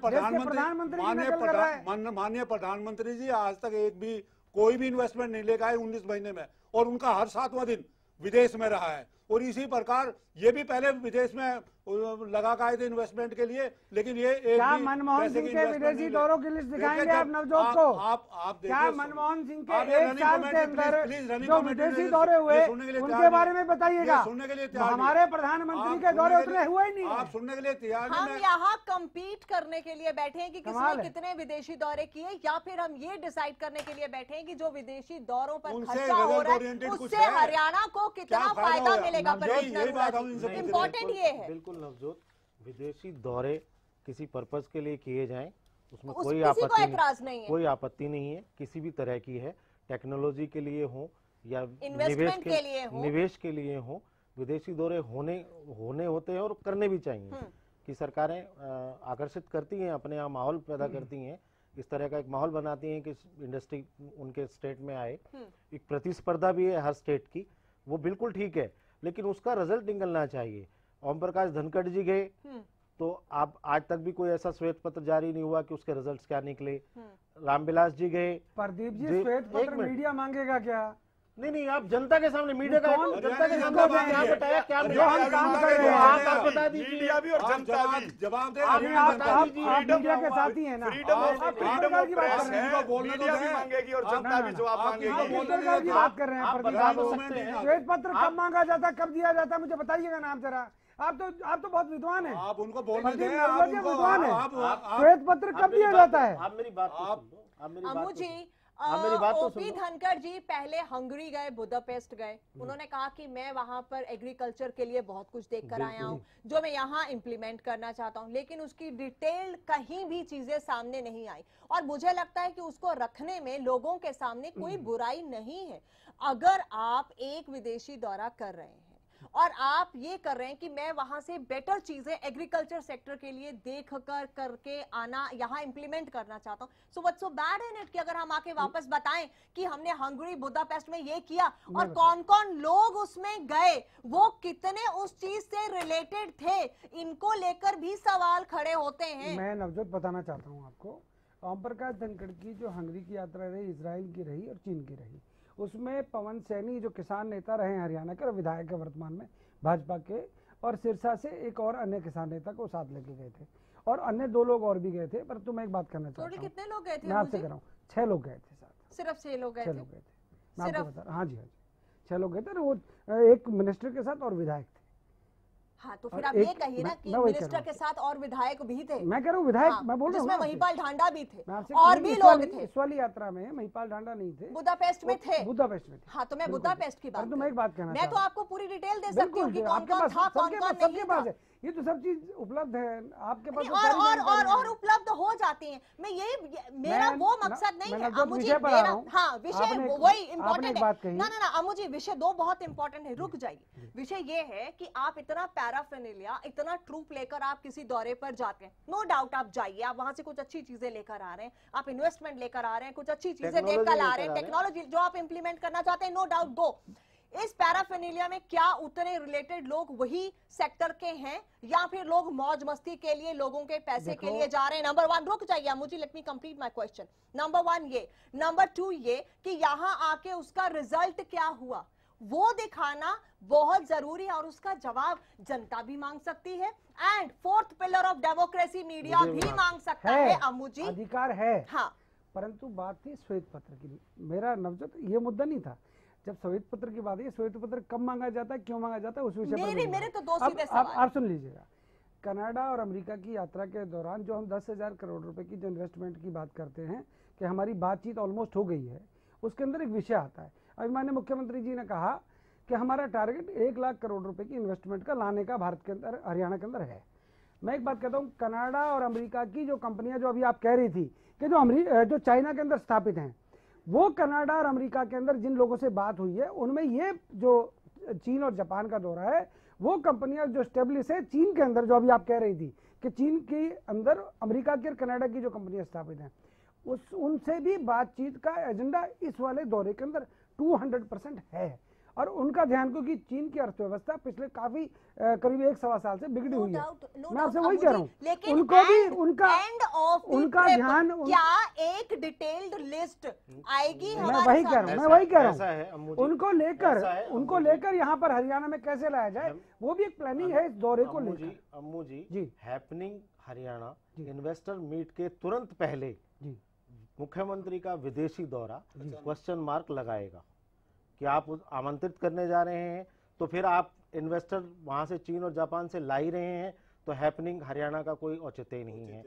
प्रधानमंत्री जी आज तक एक भी कोई भी इन्वेस्टमेंट नहीं लेकर आए 19 महीने में, और उनका हर 7वां दिन विदेश में रहा है। और इसी प्रकार ये भी पहले विदेश में लगा के आए थे इन्वेस्टमेंट के लिए, लेकिन ये
क्या मनमोहन सिंह के विदेशी दौरों की लिस्ट दिखाएंगे आप नवजोत को?
आप
क्या मनमोहन सिंह के 1 साल के अंदर जो विदेशी दौरे हुए उनके बारे में बताइएगा।
सुनने के लिए
हमारे प्रधानमंत्री के दौरे उतने हुए ही नहीं।
आप सुनने के लिए तैयार
हम यहाँ कम्पीट करने के लिए बैठे हैं कि किसने कितने विदेशी दौरे किए, या फिर हम ये डिसाइड करने के लिए बैठे हैं कि जो विदेशी दौरों पर खर्चा हो रहा है उससे हरियाणा को कितना फायदा मिलेगा। इम्पोर्टेंट ये है।
बिल्कुल नवजोत, विदेशी दौरे किसी पर्पस के लिए किए जाएं उसमें कोई आपत्ति नहीं है, किसी भी तरह की है, टेक्नोलॉजी के लिए हो या निवेश के लिए हो, विदेशी दौरे होने होते हैं और करने भी चाहिए। कि सरकारें आकर्षित करती हैं, अपने यहाँ माहौल पैदा करती हैं, इस तरह का एक माहौल बनाती हैं कि इंडस्ट्री उनके स्टेट में आए। एक प्रतिस्पर्धा भी है हर स्टेट की, वो बिल्कुल ठीक है, लेकिन उसका रिजल्ट निकलना चाहिए। ओम प्रकाश धनखड़ जी गए तो आप आज तक भी कोई ऐसा श्वेत पत्र जारी नहीं हुआ कि उसके रिजल्ट्स क्या निकले। रामविलास जी गए।
प्रदीप जी श्वेत पत्र मीडिया मांगेगा क्या?
नहीं, आप जनता के सामने मीडिया का जनता के सामने क्या बताया, क्या
जो हम काम कर रहे हैं
आप बता दीजिए।
मीडिया भी और जनता भी
जवाब दे।
आप मीडिया के साथ ही है ना,
फ्रीडम ऑफ प्रेस है, मीडिया भी मांगेगी और जनता भी जवाब मांगेगी।
पत्रकार की बात कर रहे हैं। श्वेत पत्र कब मांगा जाता है, कब दिया जाता है, मुझे बताइएगा नाम जरा। आप तो बहुत विद्वान हैं।
आप उनको बोलने दें।
विद्वान है। श्वेत पत्र कब दिया जाता है?
आप मेरी बात
अम्मू जी,
मेरी बात तो
ओपी धनखड़ जी पहले हंगरी गए, बुदापेस्ट गए। उन्होंने कहा कि मैं वहां पर एग्रीकल्चर के लिए बहुत कुछ देख कर आया हूं जो मैं यहाँ इंप्लीमेंट करना चाहता हूं, लेकिन उसकी डिटेल कहीं भी चीजें सामने नहीं आई। और मुझे लगता है कि उसको रखने में लोगों के सामने कोई बुराई नहीं है। अगर आप एक विदेशी दौरा कर रहे हैं और आप ये कर रहे हैं कि मैं वहां से बेटर चीजें एग्रीकल्चर सेक्टर के लिए देख कर करके आना, यहाँ इंप्लीमेंट करना चाहता हूँ, so what's so bad in it कि अगर हम आके वापस बताएं कि हमने हंगरी बुदापेस्ट में ये किया और कौन कौन लोग उसमें गए, वो कितने उस चीज से रिलेटेड थे, इनको लेकर भी सवाल खड़े होते हैं।
मैं नवजोत बताना चाहता हूँ आपको, ओम प्रकाश धनखड़ की जो हंगरी की यात्रा रही, इजराइल की रही और चीन की रही, उसमें पवन सैनी जो किसान नेता रहे हैं हरियाणा के और विधायक है वर्तमान में भाजपा के, और सिरसा से एक और अन्य किसान नेता को साथ लेके गए थे और अन्य 2 लोग और भी गए थे। परंतु मैं एक बात करना चाहता हूँ,
कितने लोग गए थे?
मैं आपसे कह रहा हूँ 6 लोग गए थे साथ।
सिर्फ 6 लोग गए थे?
6 लोग गए थे, मैं आपको बता रहा हूँ। हाँ जी 6 लोग गए थे, वो एक मिनिस्टर के साथ और विधायक थे।
हाँ, तो फिर आप ये कहिए ना कि मिनिस्टर के साथ और विधायक भी थे।
मैं कह रहा हूँ विधायक, मैं बोल रहा हूँ
जिसमें महिपाल ढांडा भी थे और भी लोग थे।
इस वाली यात्रा में महिपाल ढांडा नहीं थे,
बुदापेस्ट में थे।
बुदापेस्ट में थे।
हाँ, तो मैं बुदापेस्ट की बात,
मैं एक बात कहना,
मैं तो आपको पूरी डिटेल दे सकती हूँ कि कौन कौन था, कौन कौन नहीं था।
ये तो सब चीज उपलब्ध है आपके पास,
और उपलब्ध हो जाती हैं। मैं ये मेरा वो मकसद नहीं है अम्मू जी, मेरा हाँ विषय वही इम्पोर्टेंट है ना अम्मू जी, विषय 2 बहुत इंपॉर्टेंट है। रुक जाइए, विषय ये है कि आप इतना पैराफिनेलिया, इतना ट्रूप लेकर आप किसी दौरे पर जाते हैं, नो डाउट आप जाइए, आप वहां से कुछ अच्छी चीजें लेकर आ रहे हैं, आप इन्वेस्टमेंट लेकर आ रहे हैं, कुछ अच्छी चीजें देखकर आ रहे हैं, टेक्नोलॉजी जो आप इंप्लीमेंट करना चाहते हैं, नो डाउट गो। इस पैराफिनेलिया में क्या उतने रिलेटेड लोग वही सेक्टर के हैं या फिर लोग मौज मस्ती के लिए, लोगों के पैसे के लिए जा रहे हैं? नंबर 1, रुक जाइए मुझे, let me complete my question. Number 1 ये, नंबर 2 ये कि यहाँ आके उसका रिजल्ट क्या हुआ वो दिखाना बहुत जरूरी है और उसका जवाब जनता भी मांग सकती है। And 4th pillar of democracy media भी मांग सकता है अम्मू जी,
अधिकार है।
हाँ,
परंतु बात थी श्वेत पत्र की। मेरा नवजोत ये मुद्दा नहीं था, जब श्वेत पत्र की बात है, श्वेत पत्र कब मांगा जाता है, क्यों मांगा जाता है, उस विषय पर
मेरे तो 2 सीधे सवाल।
आप सुन लीजिएगा, कनाडा और अमेरिका की यात्रा के दौरान जो हम 10,000 करोड़ रुपए की जो इन्वेस्टमेंट की बात करते हैं कि हमारी बातचीत ऑलमोस्ट हो गई है, उसके अंदर एक विषय आता है। अभी माननीय मुख्यमंत्री जी ने कहा कि हमारा टारगेट 1 लाख करोड़ रुपए की इन्वेस्टमेंट का लाने का भारत के अंदर, हरियाणा के अंदर है। मैं एक बात कहता हूँ, कनाडा और अमेरिका की जो कंपनियां, जो अभी आप कह रही थी कि जो चाइना के अंदर स्थापित हैं, वो कनाडा और अमेरिका के अंदर जिन लोगों से बात हुई है, उनमें ये जो चीन और जापान का दौरा है, वो कंपनियां जो स्टेब्लिश है चीन के अंदर, जो अभी आप कह रही थी कि चीन के अंदर अमेरिका की और कनाडा की जो कंपनियां स्थापित हैं, उनसे भी बातचीत का एजेंडा इस वाले दौरे के अंदर 200% है। और उनका ध्यान, क्योंकि चीन की अर्थव्यवस्था पिछले काफी करीब 1-1.25 साल से बिगड़ी हुई है। मैं आपसे वही कह रहा हूँ, उनको भी उनका ध्यान,
क्या एक डिटेल्ड लिस्ट आएगी?
मैं वही कह रहा हूँ, उनको लेकर यहाँ पर हरियाणा में कैसे लाया जाए, वो भी एक प्लानिंग है इस दौरे को लेकर।
Ammu ji, happening Haryana investor meet के तुरंत पहले मुख्यमंत्री का विदेशी दौरा क्वेश्चन मार्क लगाएगा कि आप आमंत्रित करने जा रहे हैं, तो फिर आप इन्वेस्टर वहां से चीन और जापान से ला ही रहे हैं, तो हैपनिंग हरियाणा का कोई औचित्य नहीं है।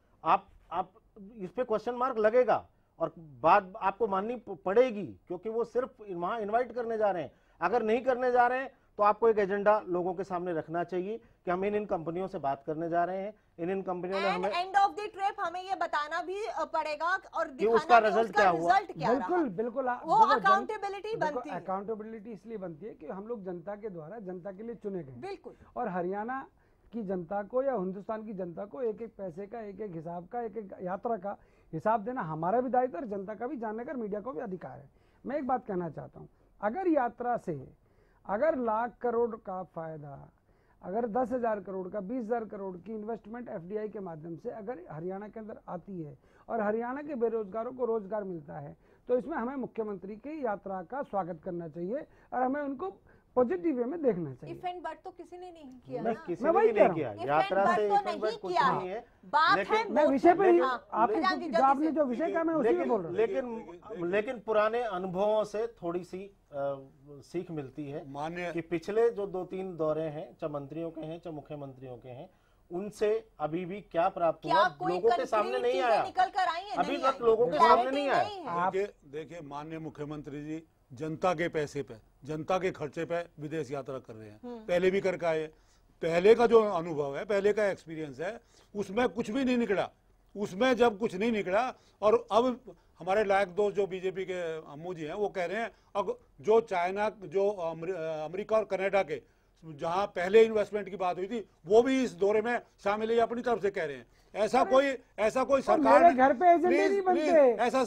आप इस पे क्वेश्चन मार्क लगेगा और बात आपको माननी पड़ेगी, क्योंकि वो सिर्फ वहां इनवाइट करने जा रहे हैं। अगर नहीं करने जा रहे हैं तो आपको एक एजेंडा लोगों के सामने रखना चाहिए कि हम इन कंपनियों से बात करने जा रहे हैं, इन कंपनियों ने हमें
एंड ऑफ द ट्रिप हमें ये बताना भी पड़ेगा और दिखाना
उसका रिजल्ट क्या हुआ।
बिल्कुल
वो अकाउंटेबिलिटी बनती है।
अकाउंटेबिलिटी इसलिए बनती है कि हम लोग जनता के द्वारा जनता के लिए चुने गए।
बिल्कुल।
और हरियाणा की जनता को या हिंदुस्तान की जनता को एक एक पैसे का, एक एक हिसाब का, एक एक यात्रा का हिसाब देना हमारा भी दायित्व है, जनता का भी जानने का, मीडिया को भी अधिकार है। मैं एक बात कहना चाहता हूँ, अगर यात्रा से अगर लाख करोड़ का फायदा, अगर 10,000 करोड़ का 20,000 करोड़ की इन्वेस्टमेंट एफडीआई के माध्यम से अगर हरियाणा के अंदर आती है और हरियाणा के बेरोजगारों को रोजगार मिलता है, तो इसमें हमें मुख्यमंत्री की यात्रा का स्वागत करना चाहिए और हमें उनको पॉजिटिव वे में देखना चाहिए।
इफ एंड बट तो किसी ने नहीं किया,
मैं किसी ने भी नहीं किया, यात्रा से इफ एंड बट कुछ नहीं है।
बात है
मैं विषय पे आपने जो विषय का मैं उसी में बोल रहा
हूँ। लेकिन पुराने अनुभवों से थोड़ी सी सीख मिलती है कि पिछले जो 2-3 दौरे हैं, चाहे मंत्रियों के हैं चाहे मुख्यमंत्रियों के हैं, उनसे अभी भी क्या प्राप्त हुआ लोगों के सामने नहीं आया,
निकल कर आई है,
अभी तक लोगों के सामने नहीं आया।
देखिए माननीय मुख्यमंत्री जी जनता के पैसे पे, जनता के खर्चे पे विदेश यात्रा कर रहे हैं, पहले भी करके आए। पहले का जो अनुभव है, पहले का एक्सपीरियंस है, उसमें कुछ भी नहीं निकला। उसमें जब कुछ नहीं निकला और अब हमारे लायक दोस्त जो बीजेपी के अम्मू जी हैं वो कह रहे हैं अब जो चाइना, जो अमेरिका और कनाडा के जहां पहले इन्वेस्टमेंट की बात हुई थी वो भी इस दौरे में शामिल है, अपनी तरफ से कह रहे हैं। ऐसा कोई सरकार
मेरे घर पे एजेंडे नहीं बनते,
ऐसा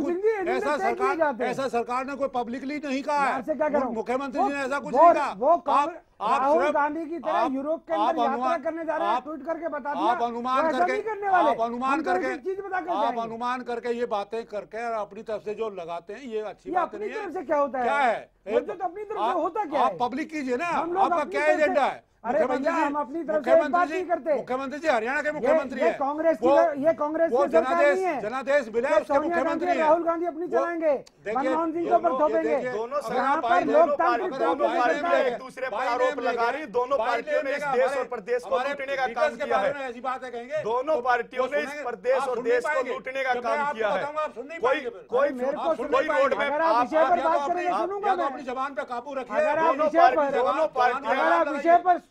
सरकार ने कोई पब्लिकली नहीं कहा है, मुख्यमंत्री जी ने ऐसा कुछ नहीं कहा।
राहुल गांधी की तरह यूरोप के अंदर यात्रा करने जा रहे हैं, ट्वीट करके बता दिया।
आप अनुमान करके ये बातें करके और अपनी तरफ से जो लगाते हैं ये अच्छी बात नहीं है।
अपनी तरफ से क्या होता है,
क्या है
अपनी तरफ से होता क्या है?
आप पब्लिक कीजिए ना, आपका क्या एजेंडा है?
हम अपनी तरफ से बात नहीं करते।
मुख्यमंत्री जी हरियाणा के मुख्यमंत्री
ये कांग्रेस की सरकार नहीं है,
जनादेश मिला उसके मुख्यमंत्री है।
राहुल गांधी अपनी चलाएंगे, मनमोहन सिंह के ऊपर थोपेंगे।
यहाँ पर लोकतांत्रिक एक दूसरे पर आरोप लगा रही, दोनों पार्टियों ने इस देश और प्रदेश को लूटने का काम किया है।
ऐसी बातें कहेंगे,
दोनों पार्टियों ने इस प्रदेश और देश को लूटने का काम किया है। कोई रोड में
अपनी जबान पे काबू रखिए।
दोनों पार्टियों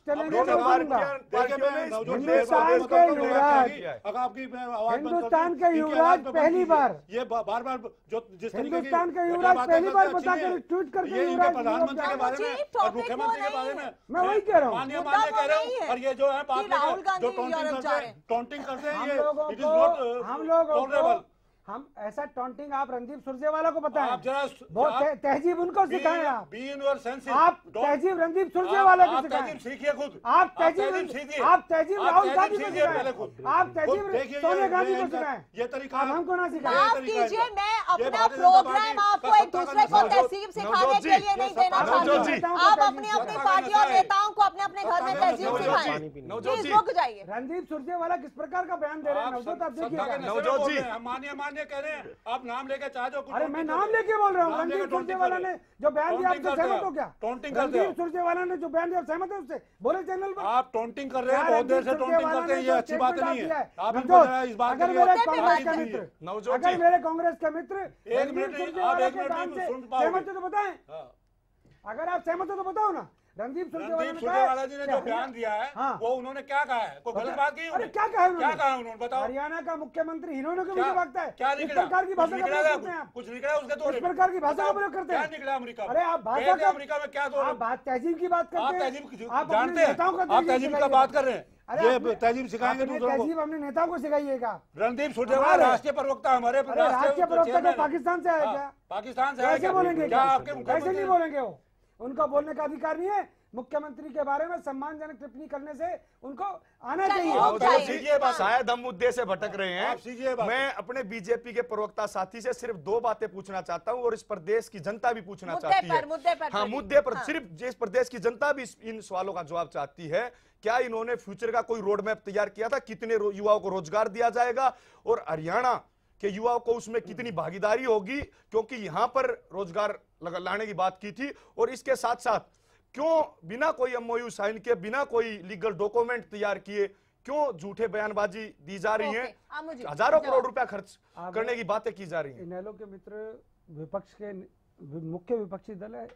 हिंदुस्तान के युवराज पहली बार,
ये बार जो जिस
हिंदुस्तान के युवराज पहली बार बता कर ट्वीट करके
प्रधानमंत्री के बारे में और मुख्यमंत्री के बारे में
मैं वही कह रहा हूँ,
मान्य कह रहा हूँ। और ये जो है जो टॉन्टिंग करते हैं, ये
हम लोग हम ऐसा टॉन्टिंग आप रणदीप सुरजेवाला को बताएं, बहुत तहजीब उनको सिखाएं। आप तहजीब रणदीप सुरजेवाला को सिखाएं,
सीखिए खुद।
आप तहजीब राहुल गांधी को सिखाएं, आप तहजीब सोनिया गांधी को सिखाएं।
ये तरीका
आप हमको ना सिखाएं।
आप कीजिए, मैं अपना प्रोग्राम आपको एक दूसरे को तहजीब सिखाने के लिए नहीं देना चाहती। आप अपनी अपनी पार्टी और नेताओं को अपने अपने घर में तहजीब सिखाएं। प्लीज रुक जाइए।
रणदीप सुरजेवाला किस प्रकार का बयान दे रहे हैं नवजोत, आप देखिए।
नवजोत जी मान्य कह रहे हैं, आप नाम लेके चाहे जो।
अरे मैं नाम लेके बोल रहा हूँ। रणदीप सुरजेवाला ने जो बयान दिया, आप सहमत हो क्या? रणदीप सुरजेवाला ने जो बयान दिया, सहमत है उससे? बोले चैनल पर
आप टॉन्टिंग कर रहे हैं, बहुत देर से टॉन्टिंग करते हैं, ये अच्छी बात नहीं है। आप इस बात
अगर मेरे कांग्रेस का मित्र, अगर मेरे कांग्रेस का मित्र
एक मिनट
सहमत हो तो बताएं। अगर आप सहमत हो तो बताओ ना। रणदीप
सुरजेवाला जी ने जो बयान दिया है, वो उन्होंने क्या कहा है? कोई गलत बात की?
अरे क्या कहा
उन्होंने बताओ।
हरियाणा का मुख्यमंत्री हीरोइनों के पीछे भागता है,
क्या
इस प्रकार की भाषा का प्रयोग करते हैं आप।
कुछ निकला उसके दौर
इस प्रकार की भाषा का प्रयोग करते हैं।
क्या निकला अमेरिका?
अरे आप भाषा का,
अमेरिका में क्या दौर?
आप बात तहजीब की बात करते हैं,
आप जानते हैं, आप तहजीब का बात कर रहे हैं। ये तहजीब सिखाएंगे दूसरों को।
तहजीब अपने नेताओं को सिखाइएगा।
रणदीप सुरजेवाला राष्ट्रीय प्रवक्ता, हमारे
राष्ट्रीय प्रवक्ता तो पाकिस्तान से आया क्या?
पाकिस्तान से
कैसे बोलेंगे?
आपके
कैसे नहीं बोलेंगे? वो उनका बोलने का अधिकार नहीं है। मुख्यमंत्री के बारे में सम्मानजनक टिप्पणी करने से उनको आना चाहिए।
शायद हम मुद्दे से भटक रहे हैं। मैं अपने बीजेपी के प्रवक्ता साथी से सिर्फ 2 बातें पूछना चाहता हूं और इस प्रदेश की जनता भी पूछना चाहती है। मुद्दे पर सिर्फ जिस प्रदेश की जनता भी इन सवालों का जवाब चाहती है। क्या इन्होंने फ्यूचर का कोई रोड मैप तैयार किया था? कितने युवाओं को रोजगार दिया जाएगा और हरियाणा के युवाओं को उसमें कितनी भागीदारी होगी? क्योंकि यहां पर रोजगार लाने की बात की थी। और इसके साथ साथ क्यों बिना कोई एमओयू साइन किए, बिना कोई लीगल डॉक्यूमेंट तैयार किए, क्यों झूठे बयानबाजी दी जा रही है? हजारों करोड़ रुपया खर्च करने की बातें की जा रही है।
इनेलो के मित्र, विपक्ष के मुख्य विपक्षी दल है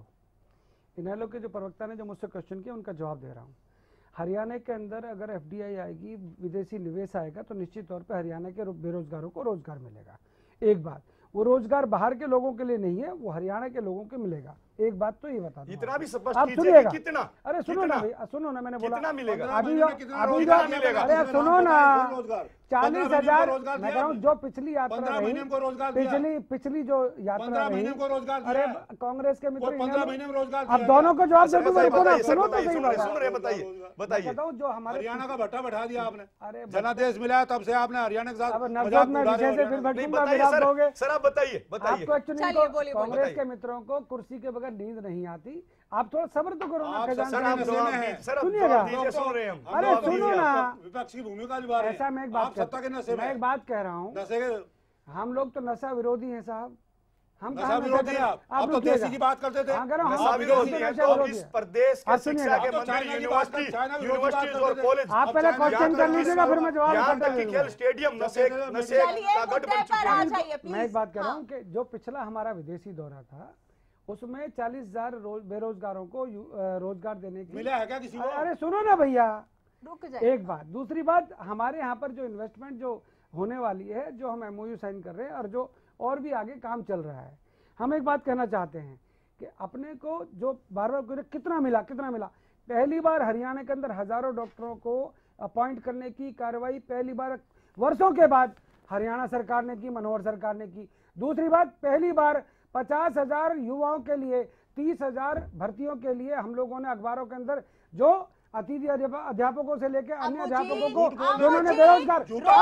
इनेलो के जो प्रवक्ता ने जो मुझसे क्वेश्चन किया, उनका जवाब दे रहा हूँ। हरियाणा के अंदर अगर एफडीआई आएगी, विदेशी निवेश आएगा, तो निश्चित तौर पर हरियाणा के बेरोजगारों को रोजगार मिलेगा। एक बात, वो रोजगार बाहर के लोगों के लिए नहीं है, वो हरियाणा के लोगों को मिलेगा। एक बात तो ये बता दूं,
इतना भी स्पष्ट
आप
कीजिए
सुनिएगा।
कि कितना,
अरे सुनो ना भाई, सुनो ना, मैंने बोला
कितना मिलेगा,
अभी
मिलेगा,
अरे सुनो ना, 40,000
रोजगार
मैं कह रहा हूँ जो पिछली यात्रा रही, पिछली जो यात्रा रही, अरे कांग्रेस के मित्र,
15 महीने में रोजगार,
अब दोनों को जवाब दे दूंगा, सुनो तो सही बात,
बताइए
बताओ जो हमारे
हरियाणा का भट्टा बैठा दिया आपने,
अरे
जनादेश मिला है तब से आपने हरियाणा के साथ
अब नवजोत में विषय से फिर भटकूंगा, विराम दोगे
सर, आप बताइए
आपको एक्चुअली कांग्रेस के मित्रों को कुर्सी के बगैर नींद नहीं आती, आप थोड़ा सब्र तो करो ना, सुनिएगा, अरे सुनो ना,
विपक्ष की भूमिका निभा रहे हैं,
ऐसा मैं एक बात कह रहा हूँ, हम लोग तो नशा विरोधी हैं साहब, हम
नशा विरोधी हैं आप तो देसी की बात करते थे,
नशा विरोधी हैं तो इस प्रदेश के शिक्षा के मंत्री, यूनिवर्सिटीज और कॉलेज,
आप पहले क्वेश्चन कर लीजिएगा, फिर मैं जवाब
देता हूँ। खेल स्टेडियम नशे का गढ़ बन चुके हैं।
मैं एक बात कह रहा हूँ कि जो पिछला हमारा विदेशी दौरा था, उसमें 40,000 बेरोजगारों को रोजगार देने की
मिला है क्या किसी को?
अरे सुनो ना भैया, एक बात, दूसरी बात, हमारे यहाँ पर जो इन्वेस्टमेंट जो होने वाली है, जो हम MOU साइन कर रहे हैं और जो और भी आगे काम चल रहा है, हम एक बात कहना चाहते हैं कि अपने को जो बार-बार कितना मिला, पहली बार हरियाणा के अंदर हजारों डॉक्टरों को अपॉइंट करने की कार्रवाई पहली बार वर्षों के बाद हरियाणा सरकार ने की, मनोहर सरकार ने की। दूसरी बात, पहली बार 50,000 युवाओं के लिए, 30,000 भर्तियों के लिए हम लोगों ने अखबारों के अंदर जो अतिथि अध्यापकों से लेकर अन्य अध्यापकों को जिन्होंने बेरोजगार,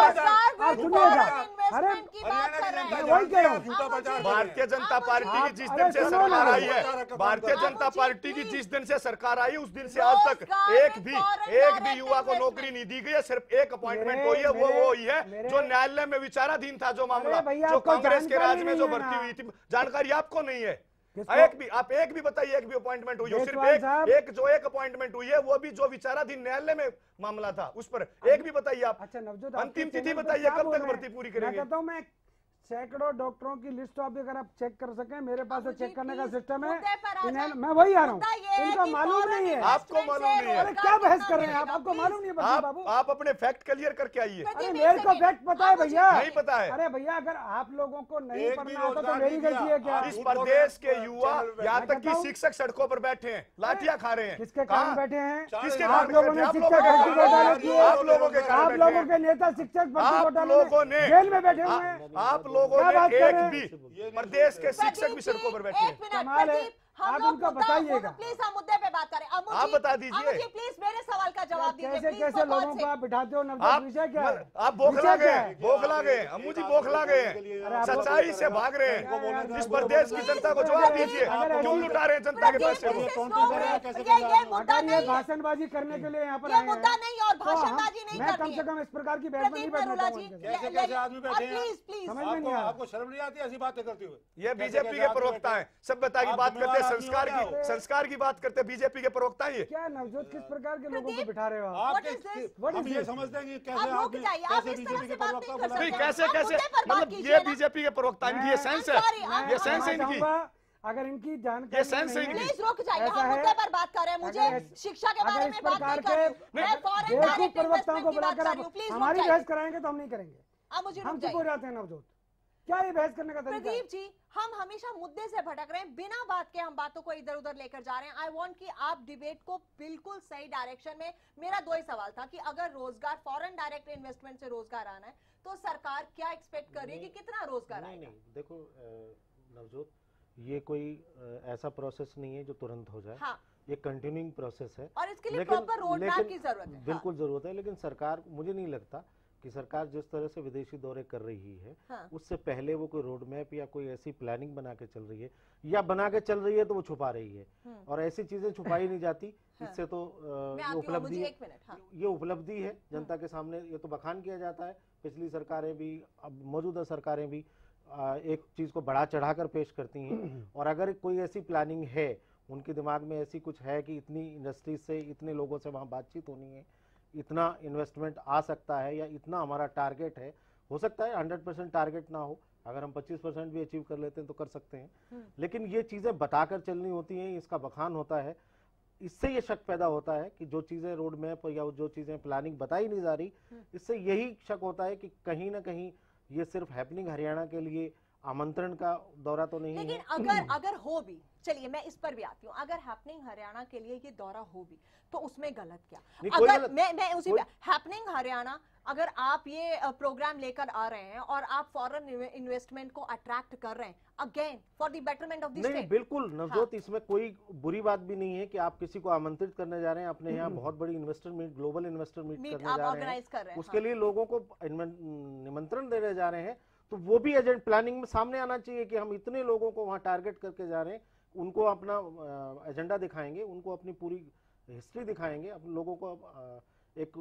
अरे वही कह रहा हूँ,
भारतीय जनता पार्टी की जिस दिन से सरकार आई है, भारतीय जनता पार्टी की जिस दिन से सरकार आई है, उस दिन से आज तक एक भी युवा को नौकरी नहीं दी गई है। सिर्फ एक अपॉइंटमेंट हुई है, वो हुई है जो न्यायालय में विचाराधीन था, जो मामला जो कांग्रेस के राज में जो भर्ती हुई थी। जानकारी आपको नहीं है? आप एक भी बताइए, एक भी अपॉइंटमेंट हुई हो? सिर्फ एक अपॉइंटमेंट हुई है, वो भी जो विचाराधीन न्यायालय में मामला था, उस पर एक भी बताइए आप।
अच्छा नवजोत,
अंतिम तिथि बताइए, कब तक भर्ती पूरी करेंगे?
मैं कहता हूं, मैं सैकड़ों डॉक्टरों की लिस्ट आप अगर आप चेक कर सकें, मेरे पास चेक करने का सिस्टम है, मैं वही आ रहा हूँ, इनको मालूम नहीं है।
आपको मालूम नहीं है?
अरे क्या बहस कर रहे हैं आप? आपको मालूम नहीं है बाबू?
आप अपने फैक्ट क्लियर करके आइए।
अरे मेरे को फैक्ट पता है भैया,
नहीं पता है?
अरे भैया, अगर आप लोगों को नहीं पढ़ना आता तो मेरी गलती है क्या?
इस प्रदेश के युवा, यहाँ तक कि शिक्षक सड़कों पर बैठे हैं, लाठियां खा रहे हैं।
किसके कारण बैठे हैं?
किसके?
आप लोगों ने शिक्षक भर्ती घोटाले किए,
आप लोगों के
नेता शिक्षक भर्ती घोटाले
में
जेल में बैठे हुए हैं।
आप लोगों ने एक भी प्रदेश के शिक्षक भी सड़कों पर बैठे हैं।
कमाल है, आप उनका बताइएगा।
प्लीज हम मुद्दे पे बात करें।
आप बता दीजिए
प्लीज, मेरे सवाल का जवाब दीजिए।
कैसे लोगों को आप बिठाते हो? विषय क्या है?
आप बौखला गए, अम्मू जी बौखला गए, सच्चाई से भाग रहे हैं। इस प्रदेश की जनता को जवाब दीजिए, क्यों लुटा रहे हैं जनता के पैसे?
ये भाषणबाजी करने के लिए यहाँ पर आए
मुद्दा नहीं और भाषणबाजी नहीं,
मैं कम से कम इस प्रकार की बहस में नहीं बैठूंगा।
कैसे आदमी बैठे हैं?
प्लीज
समझ में नहीं,
आपको शर्म नहीं आती ऐसी बातें करते हुए?
ये बीजेपी के प्रवक्ता है, सभ्यता की बात करते हैं, संस्कार की बात करते हैं, बीजेपी के प्रवक्ता है।
क्या नवजोत, किस प्रकार के लोगों को बिठा रहे हो
आप? हम ये समझते हैं कि कैसे बीजेपी के प्रवक्ता
कैसे मतलब ये बीजेपी के प्रवक्ता, इनकी ये सेंस है, ये सेंस है इनकी।
अगर इनकी जानकारी
ये सेंस है,
प्लीज रुक जाइए, हम मुद्दे पर बात कर रहे हैं। मुझे शिक्षा के बारे में बात नहीं कर रही हूं, मैं फॉरेन डायरेक्ट
प्रवक्ताओं को
इन्वेस्टमेंट की बात कर
बुलाकर
रही हूं। प्लीज
हमारी बहस कराएंगे तो हम नहीं करेंगे,
अब मुझे
हम चुप हो जाते हैं। नवजोत, क्या ये बहस करने का तरीका?
प्रदीप जी, हम हमेशा मुद्दे से भटक रहे हैं, बिना बात के हम बातों को इधर उधर लेकर जा रहे हैं। आई वांट कि आप डिबेट को बिल्कुल सही डायरेक्शन में। मेरा दो ही सवाल था कि अगर रोजगार, फॉरेन डायरेक्ट इन्वेस्टमेंट से रोजगार आना है, तो सरकार क्या एक्सपेक्ट कर रही है कि कितना रोजगार आएगा?
नहीं, देखो नवजोत, ये कोई ऐसा प्रोसेस नहीं है जो तुरंत हो जाए।
हाँ।
ये कंटिन्यूइंग प्रोसेस है
और इसके लिए प्रॉपर रोड मैप की जरूरत है।
बिल्कुल जरूरत है, लेकिन सरकार, मुझे नहीं लगता कि सरकार जिस तरह से विदेशी दौरे कर रही है, उससे पहले वो कोई रोड मैप या कोई ऐसी प्लानिंग बना के चल रही है, या बना के चल रही है तो वो छुपा रही है, और ऐसी चीजें छुपाई नहीं जाती। इससे तो ये उपलब्धि है, ये उपलब्धि है जनता के सामने, ये तो बखान किया जाता है। पिछली सरकारें भी, अब मौजूदा सरकारें भी एक चीज को बढ़ा चढ़ा कर पेश करती हैं, और अगर कोई ऐसी प्लानिंग है, उनके दिमाग में ऐसी कुछ है कि इतनी इंडस्ट्रीज से, इतने लोगों से वहाँ बातचीत होनी है, इतना इन्वेस्टमेंट आ सकता है, या इतना हमारा टारगेट है, हो सकता है 100% टारगेट ना हो, अगर हम 25% भी अचीव कर लेते हैं तो कर सकते हैं, लेकिन ये चीजें बताकर चलनी होती हैं, इसका बखान होता है। इससे ये शक पैदा होता है कि जो चीजें रोड मैप या जो चीजें प्लानिंग बताई नहीं जा रही, इससे यही शक होता है कि कहीं ना कहीं ये सिर्फ हैपनिंग हरियाणा के लिए आमंत्रण का दौरा तो नहीं है।
लेकिन अगर हो भी
चलिए मैं इस पर भी आती हूँ, अगर हैपनिंग हरियाणा के लिए ये दौरा हो भी तो उसमें गलत क्या? अगर मैं उसी पे हैपनिंग हरियाणा, अगर आप ये प्रोग्राम लेकर आ रहे हैं और आप फॉरेन इन्वेस्टमेंट को अट्रैक्ट कर रहे हैं again for the betterment of the state,
बिल्कुल नवजोत, इसमें कोई बुरी बात भी नहीं है कि आप किसी को आमंत्रित करने जा रहे हैं, अपने यहाँ बहुत बड़ी investor meet, global investor meet करने जा रहे हैं, उसके लिए लोगों को निमंत्रण देने जा रहे हैं, तो वो भी एजेंट प्लानिंग में सामने आना चाहिए कि हम इतने लोगों को वहाँ टारगेट करके जा रहे हैं, उनको अपना एजेंडा दिखाएंगे, उनको अपनी पूरी हिस्ट्री दिखाएंगे, अपने लोगों को एक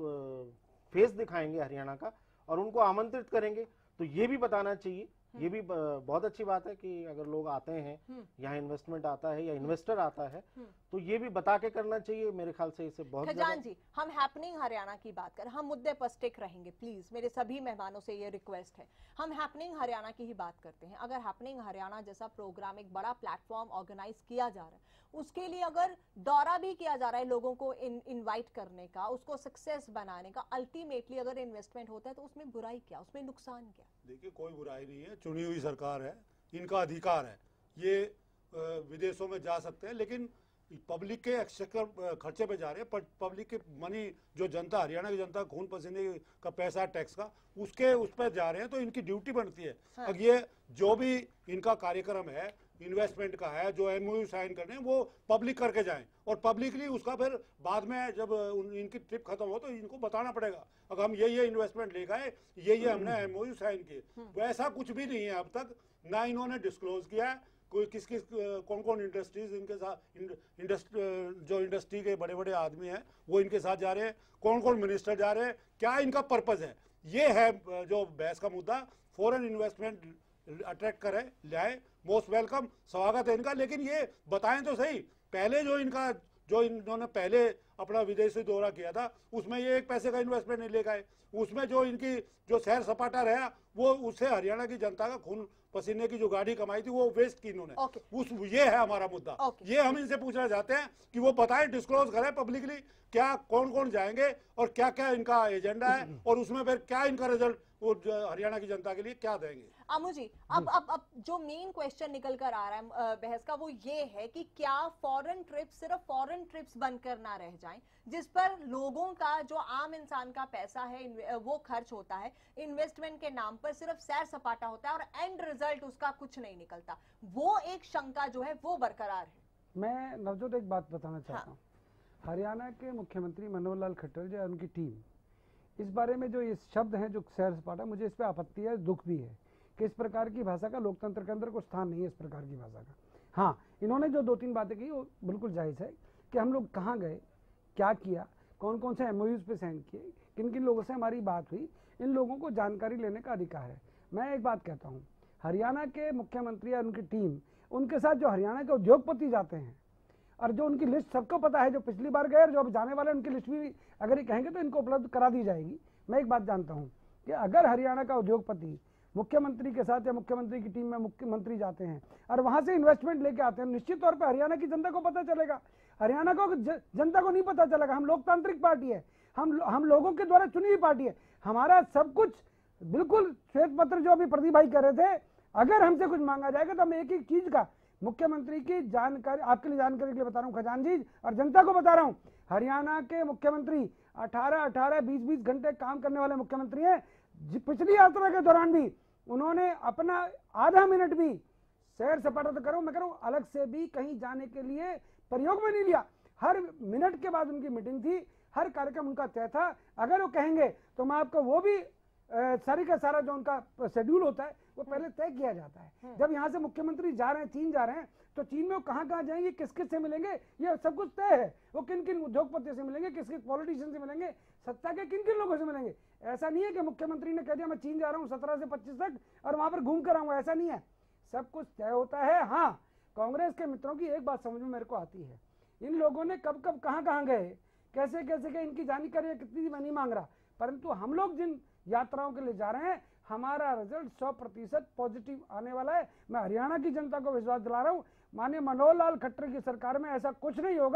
फेस दिखाएंगे हरियाणा का और उनको आमंत्रित करेंगे। तो ये भी बताना चाहिए, ये भी बहुत अच्छी बात है कि अगर लोग आते हैं, यहाँ इन्वेस्टमेंट आता है या इन्वेस्टर आता है, तो ये भी बता के करना चाहिए। मेरे ख्याल से इसे बहुत
खजान जी, हम हैपनिंग हरियाणा की बात करें, हम मुद्दे पर स्टिक रहेंगे प्लीज, मेरे सभी मेहमानों से ये रिक्वेस्ट है, हम हैपनिंग हरियाणा की ही बात करते हैं। अगर हैपनिंग हरियाणा जैसा प्रोग्राम, एक बड़ा प्लेटफॉर्म ऑर्गेनाइज किया जा रहा है, उसके लिए अगर दौरा भी किया जा रहा है लोगों को इनवाइट करने का, उसको सक्सेस बनाने का, अल्टीमेटली अगर इन्वेस्टमेंट होता है तो उसमें बुराई क्या, उसमें नुकसान क्या?
देखिए, कोई बुराई नहीं है, चुनी हुई सरकार है, इनका अधिकार है, ये विदेशों में जा सकते हैं, लेकिन पब्लिक के एक्सचेकर खर्चे पे जा रहे हैं, पब्लिक के मनी, जो जनता, हरियाणा की जनता खून पसीने का पैसा टैक्स का, उस पर जा रहे हैं, तो इनकी ड्यूटी बनती है।
हाँ।
अब ये जो भी इनका कार्यक्रम है इन्वेस्टमेंट का है, जो MOU साइन करने हैं, वो पब्लिक करके जाएं और पब्लिकली उसका फिर बाद में जब इनकी ट्रिप खत्म हो तो इनको बताना पड़ेगा, अगर हम ये इन्वेस्टमेंट ले गए, ये हमने MOU साइन किए। वैसा कुछ भी नहीं है अब तक, ना इन्होंने डिस्क्लोज किया है कोई किस कौन इंडस्ट्रीज इनके साथ, जो इंडस्ट्री के बड़े बड़े आदमी हैं वो इनके साथ जा रहे हैं, कौन कौन मिनिस्टर जा रहे हैं, क्या इनका पर्पज है। ये है जो बहस का मुद्दा। फॉरेन इन्वेस्टमेंट अट्रैक्ट करे, लाए, मोस्ट वेलकम, स्वागत है इनका, लेकिन ये बताएं तो सही, पहले जो इन्होंने पहले अपना विदेशी दौरा किया था उसमें ये एक पैसे का इन्वेस्टमेंट नहीं ले गए, उसमें जो इनकी जो सैर सपाटा रहा वो उससे हरियाणा की जनता का खून पसीने की जो गाड़ी कमाई थी वो वेस्ट की इन्होंने। ये है हमारा मुद्दा। ये हम इनसे पूछना चाहते हैं कि वो बताएं, डिस्क्लोज करें पब्लिकली, क्या कौन कौन जाएंगे और क्या क्या इनका एजेंडा है और उसमें फिर क्या इनका रिजल्ट वो हरियाणा की जनता के लिए क्या देंगे।
अमू जी, अब जो मेन क्वेश्चन निकल कर आ रहा है बहस का, वो ये है कि क्या फॉरेन ट्रिप्स सिर्फ फॉरेन ट्रिप्स बनकर ना रह जाएं, जिस पर लोगों का, जो आम इंसान का पैसा है वो खर्च होता है, इन्वेस्टमेंट के नाम पर सिर्फ सैर सपाटा होता है और एंड रिजल्ट उसका कुछ नहीं निकलता। वो एक शंका जो है वो बरकरार है।
मैं नवजोत एक बात बताना चाहता हूँ। हरियाणा के मुख्यमंत्री मनोहर लाल खट्टर जी और उनकी टीम, इस बारे में जो ये शब्द हैं जो सैर सपाटा, मुझे इस पे आपत्ति है, दुख भी है कि इस प्रकार की भाषा का लोकतंत्र के अंदर कोई स्थान नहीं है, इस प्रकार की भाषा का। हाँ, इन्होंने जो 2-3 बातें की वो बिल्कुल जायज़ है कि हम लोग कहाँ गए, क्या किया, कौन कौन से MOUs पे साइन किए, किन किन लोगों से हमारी बात हुई, इन लोगों को जानकारी लेने का अधिकार है। मैं एक बात कहता हूँ, हरियाणा के मुख्यमंत्री और उनकी टीम, उनके साथ जो हरियाणा के उद्योगपति जाते हैं और जो उनकी लिस्ट सबको पता है, जो पिछली बार गए और जो अब जाने वाले, उनकी लिस्ट भी अगर ये कहेंगे तो इनको उपलब्ध करा दी जाएगी। मैं एक बात जानता हूँ कि अगर हरियाणा का उद्योगपति मुख्यमंत्री के साथ या मुख्यमंत्री की टीम में मुख्यमंत्री जाते हैं और वहां से इन्वेस्टमेंट लेके आते हैं, निश्चित तौर पर हरियाणा की जनता को पता चलेगा। हरियाणा को जनता को नहीं पता चलेगा। हम लोकतांत्रिक पार्टी है, हम लोगों के द्वारा चुनी हुई पार्टी है, हमारा सब कुछ बिल्कुल श्वेत पत्र जो अभी प्रदीप भाई कर रहे थे, अगर हमसे कुछ मांगा जाएगा तो हम एक एक चीज का, मुख्यमंत्री की जानकारी, आपके लिए जानकारी के लिए बता रहा हूँ खजान जी, और जनता को बता रहा हूँ, हरियाणा के मुख्यमंत्री 18-18, 20-20 घंटे काम करने वाले मुख्यमंत्री हैं। पिछली यात्रा के दौरान भी उन्होंने अपना आधा मिनट भी सैर सपाटा तो करो, मैं करूँ अलग से भी कहीं जाने के लिए प्रयोग में नहीं लिया। हर मिनट के बाद उनकी मीटिंग थी, हर कार्यक्रम उनका तय था। अगर वो कहेंगे तो मैं आपको वो भी सारी का सारा जो उनका शेड्यूल होता है वो पहले तय किया जाता है। जब यहाँ से मुख्यमंत्री जा रहे हैं, चीन जा रहे हैं, तो चीन में वो कहाँ कहाँ जाएंगे, किस किस से मिलेंगे, ये सब कुछ तय है। वो किन किन उद्योगपतियों से मिलेंगे, किस किस पॉलिटिशियन से मिलेंगे, सत्ता के किन किन लोगों से मिलेंगे। ऐसा नहीं है कि मुख्यमंत्री ने कह दिया मैं चीन जा रहा हूँ 17 से 25 तक और वहां पर घूम कर आऊंगा, ऐसा नहीं है। सब कुछ तय होता है। हाँ, कांग्रेस के मित्रों की एक बात समझ में मेरे को आती है, इन लोगों ने कब कब कहाँ कहाँ गए, कैसे कैसे गए, इनकी जानकारी कितनी मैं नहीं मांग रहा, परंतु हम लोग जिन यात्राओं के लिए जा रहे हैं, हमारा रिजल्ट 100% पॉजिटिव आने वाला है। मैं हरियाणा की जनता को विश्वास दिला रहा हूँ, माननीय मनोहर लाल खट्टर की सरकार में ऐसा कुछ नहीं होगा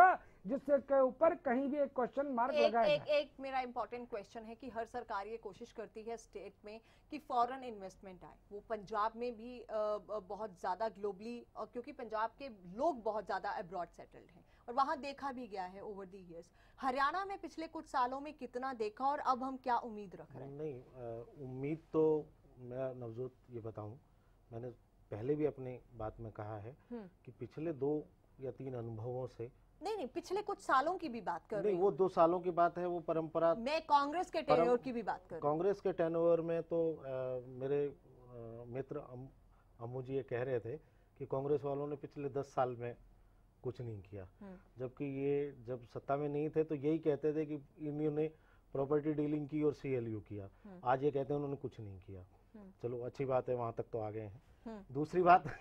जिसके ऊपर कहीं भी एक क्वेश्चन मार्क लगाया जाए।
एक मेरा इंपॉर्टेंट क्वेश्चन है कि हर सरकार ये कोशिश करती है स्टेट में कि फॉरेन इन्वेस्टमेंट आए। वो पंजाब में भी बहुत ज्यादा ग्लोबली, और क्योंकि पंजाब के लोग बहुत ज्यादा अब्रॉड सेटल्ड हैं और वहां देखा भी गया है ओवर दी इयर्स। हरियाणा में पिछले कुछ सालों में कितना देखा और अब हम क्या उम्मीद रख रहे हैं?
नहीं, उम्मीद तो मैं नवजोत ये बताऊं, मैंने पहले भी अपनी बात में कहा है कि पिछले 2 या 3 अनुभवों से,
नहीं पिछले कुछ सालों की भी बात कर रही हूं।
वो 2 सालों की बात है, वो परंपरा।
मैं कांग्रेस के टेन्योर की भी बात कर रही हूं।
कांग्रेस के टेन्योर में तो मेरे मित्र अम्मू जी ये कह रहे थे कि कांग्रेस वालों ने पिछले 10 साल में कुछ नहीं किया, जबकि ये जब सत्ता में नहीं थे तो यही कहते थे कि इन्होंने प्रॉपर्टी डीलिंग की और CLU किया। आज ये कहते हैं उन्होंने कुछ नहीं किया। चलो अच्छी बात है, वहां तक तो आ गए हैं। दूसरी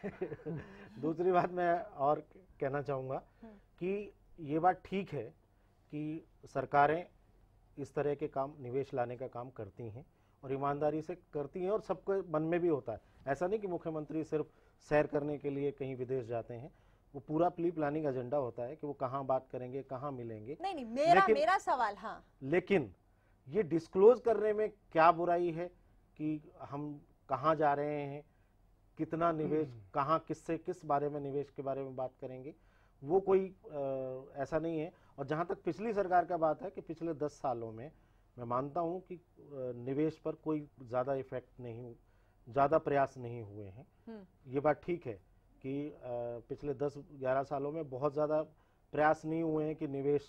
बात मैं और कहना चाहूंगा कि ये बात ठीक है कि सरकारें इस तरह के काम, निवेश लाने का काम करती हैं और ईमानदारी से करती हैं, और सबके मन में भी होता है। ऐसा नहीं कि मुख्यमंत्री सिर्फ सैर करने के लिए कहीं विदेश जाते हैं, वो पूरा प्री प्लानिंग एजेंडा होता है कि वो कहाँ बात करेंगे, कहाँ मिलेंगे।
नहीं, मेरा सवाल, हाँ,
लेकिन ये डिस्क्लोज करने में क्या बुराई है कि हम कहाँ जा रहे हैं, कितना निवेश, कहाँ, किससे, किस बारे में निवेश के बारे में बात करेंगे, वो कोई ऐसा नहीं है। और जहाँ तक पिछली सरकार का बात है कि पिछले 10 सालों में मैं मानता हूँ कि निवेश पर कोई ज़्यादा इफेक्ट नहीं, ज़्यादा प्रयास नहीं हुए हैं। ये बात ठीक है कि पिछले 10-11 सालों में बहुत ज़्यादा प्रयास नहीं हुए हैं कि निवेश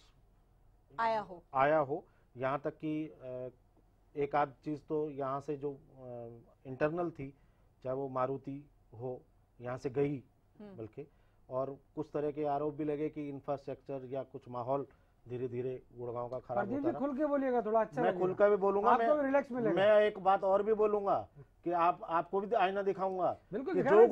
आया हो। यहाँ तक कि एक आध चीज़ तो यहाँ से जो इंटरनल थी, चाहे वो मारुति हो, यहाँ से गई बल्कि, और कुछ तरह के आरोप भी लगे कि इंफ्रास्ट्रक्चर या कुछ माहौल धीरे धीरे गुड़गांव का खराब होता रहा।
खुल के बोलिएगा थोड़ा, अच्छा
मैं खुल कर भी बोलूंगा, मैं एक बात और भी बोलूंगा कि आपको भी आईना दिखाऊंगा कि जो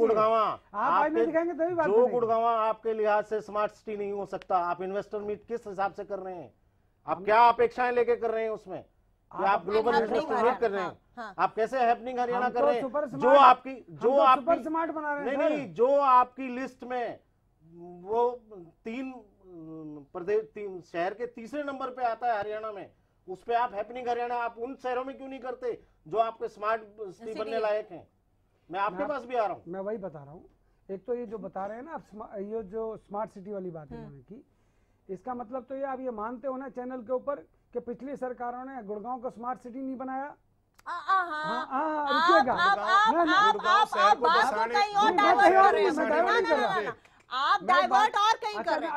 गुड़गांव आपके लिहाज से स्मार्ट सिटी नहीं हो सकता। आप इन्वेस्टर मीट किस हिसाब से कर रहे हैं, आप क्या अपेक्षाएं लेके कर रहे हैं उसमें, कि आप ग्लोबल इन्वेस्टर मीट कर रहे हैं, आप कैसे हैपनिंग हरियाणा कर रहे हैं, जो आपकी
स्मार्ट बना रहे हैं।
नहीं, जो आपकी लिस्ट में वो 3 शहर के तीसरे नंबर पे आता है हरियाणा में, उस पे आप हैपनिंग हरियाणा आप उन शहरों में क्यों नहीं करते जो आपके स्मार्ट सिटी बनने लायक हैं? मैं आपके पास भी आ रहा हूँ।
मैं वही बता रहा हूँ। एक तो ये जो बता रहे हैं ना आप, ये जो स्मार्ट सिटी वाली बात है इन्होंने की, इसका मतलब तो ये आप ये मानते हो ना चैनल के ऊपर कि पिछली सरकारों ने गुड़गांव को स्मार्ट सिटी नहीं बनाया।
आप डाइवर्ट और कहीं कर रहे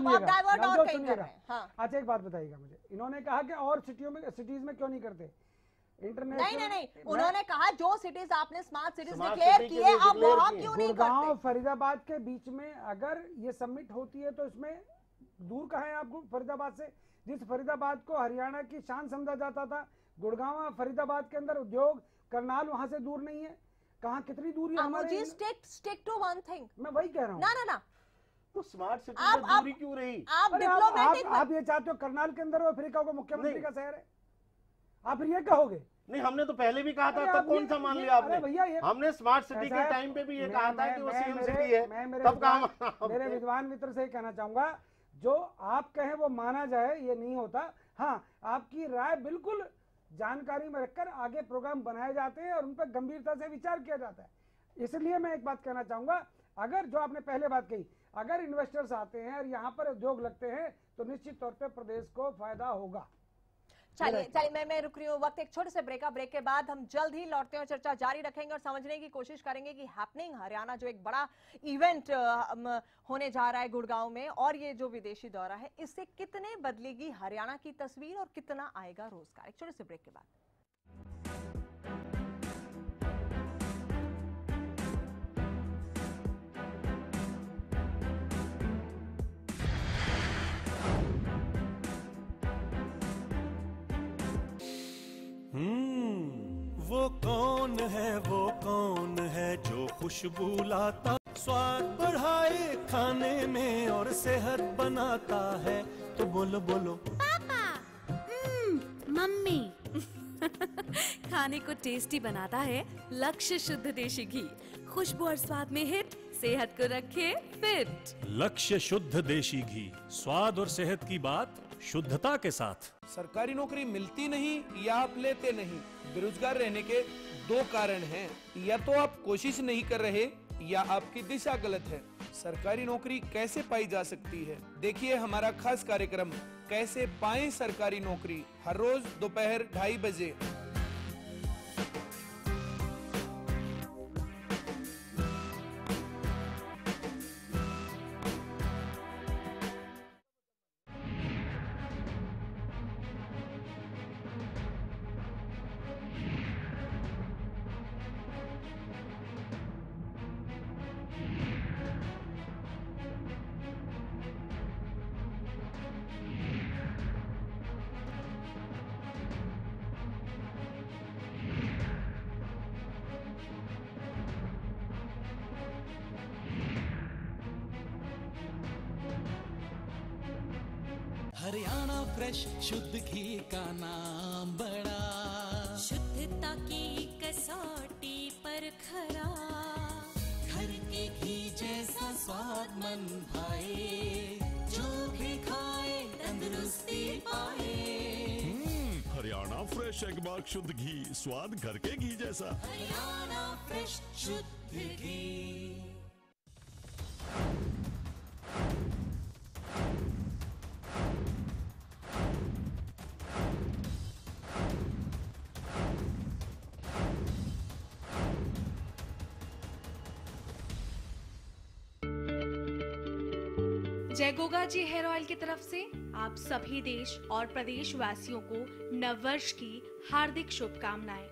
हैं।
अच्छा एक बात बताइएगा मुझे, इन्होंने कहा कि और सिटीज में क्यों नहीं करते
इंटरनेशनल? नहीं, उन्होंने कहा जो सिटीज आपने स्मार्ट सिटीज डिक्लेयर किए, आप वहां क्यों नहीं करते?
गुड़गांव फरीदाबाद के बीच में अगर ये सबमिट होती है तो इसमें दूर कहाँ है आपको फरीदाबाद से? जिस फरीदाबाद को हरियाणा की शान समझा जाता था, गुड़गांव फरीदाबाद के अंदर उद्योग, करनाल वहां से दूर नहीं है। कहाँ कितनी दूरी है हमारे?
Stick to one thing.
मैं वही कह रहा हूँ।
ना
तो स्मार्ट सिटी में दूरी क्यों रही?
आप ये चाहते हो करनाल के अंदर अफ्रीका को मुख्यमंत्री का शहर है, आप ये कहोगे?
नहीं, हमने तो पहले भी कहा था, तब कौन सा मान लिया आपने? हमने स्मार्ट सिटी के टाइम पे भी ये कहा था कि वो सीएम सिटी है, तब कहा।
मेरे विद्वान मित्र से कहना चाहूंगा, जो आप कहें वो माना जाए, ये नहीं होता। हाँ, आपकी राय बिल्कुल जानकारी में रखकर आगे प्रोग्राम बनाए जाते हैं और उन पर गंभीरता से विचार किया जाता है। इसलिए मैं एक बात कहना चाहूंगा, अगर जो आपने पहले बात कही, अगर इन्वेस्टर्स आते हैं और यहाँ पर उद्योग लगते हैं तो निश्चित तौर पे प्रदेश को फायदा होगा।
चलिए मैं रुक रही हूँ। वक्त एक छोटे से ब्रेक के बाद हम जल्द ही लौटते हैं और चर्चा जारी रखेंगे और समझने की कोशिश करेंगे कि हैपनिंग हरियाणा जो एक बड़ा इवेंट होने जा रहा है गुड़गांव में, और ये जो विदेशी दौरा है, इससे कितने बदलेगी हरियाणा की तस्वीर और कितना आएगा रोजगार। एक छोटे से ब्रेक के बाद।
वो कौन है जो खुशबू लाता, स्वाद बढ़ाए खाने में और सेहत बनाता है? तो बोलो बोलो
पापा। मम्मी। खाने को टेस्टी बनाता है लक्ष्य शुद्ध देशी घी। खुशबू और स्वाद में हिट
सेहत को रखे फिट।
लक्ष्य शुद्ध देशी घी, स्वाद और सेहत की बात शुद्धता के साथ।
सरकारी नौकरी मिलती नहीं या आप लेते नहीं, बेरोजगार रहने के दो कारण हैं। या तो आप कोशिश नहीं कर रहे या आपकी दिशा गलत है। सरकारी नौकरी कैसे पाई जा सकती है, देखिए हमारा खास कार्यक्रम कैसे पाएं सरकारी नौकरी, हर रोज दोपहर 2:30 बजे।
हरियाणा फ्रेश शुद्ध घी का नाम बड़ा,
शुद्धता की कसौटी पर खरा,
घर के घी जैसा स्वाद मन भाए, जो भी खाए तंदुरुस्ती पाए।
हरियाणा फ्रेश एगमार्क शुद्ध घी, स्वाद घर के घी जैसा।
हरियाणा फ्रेश शुद्ध घी।
जय गोगा जी हेयर ऑयल की तरफ से आप सभी देश और प्रदेश वासियों को नववर्ष की हार्दिक शुभकामनाएं।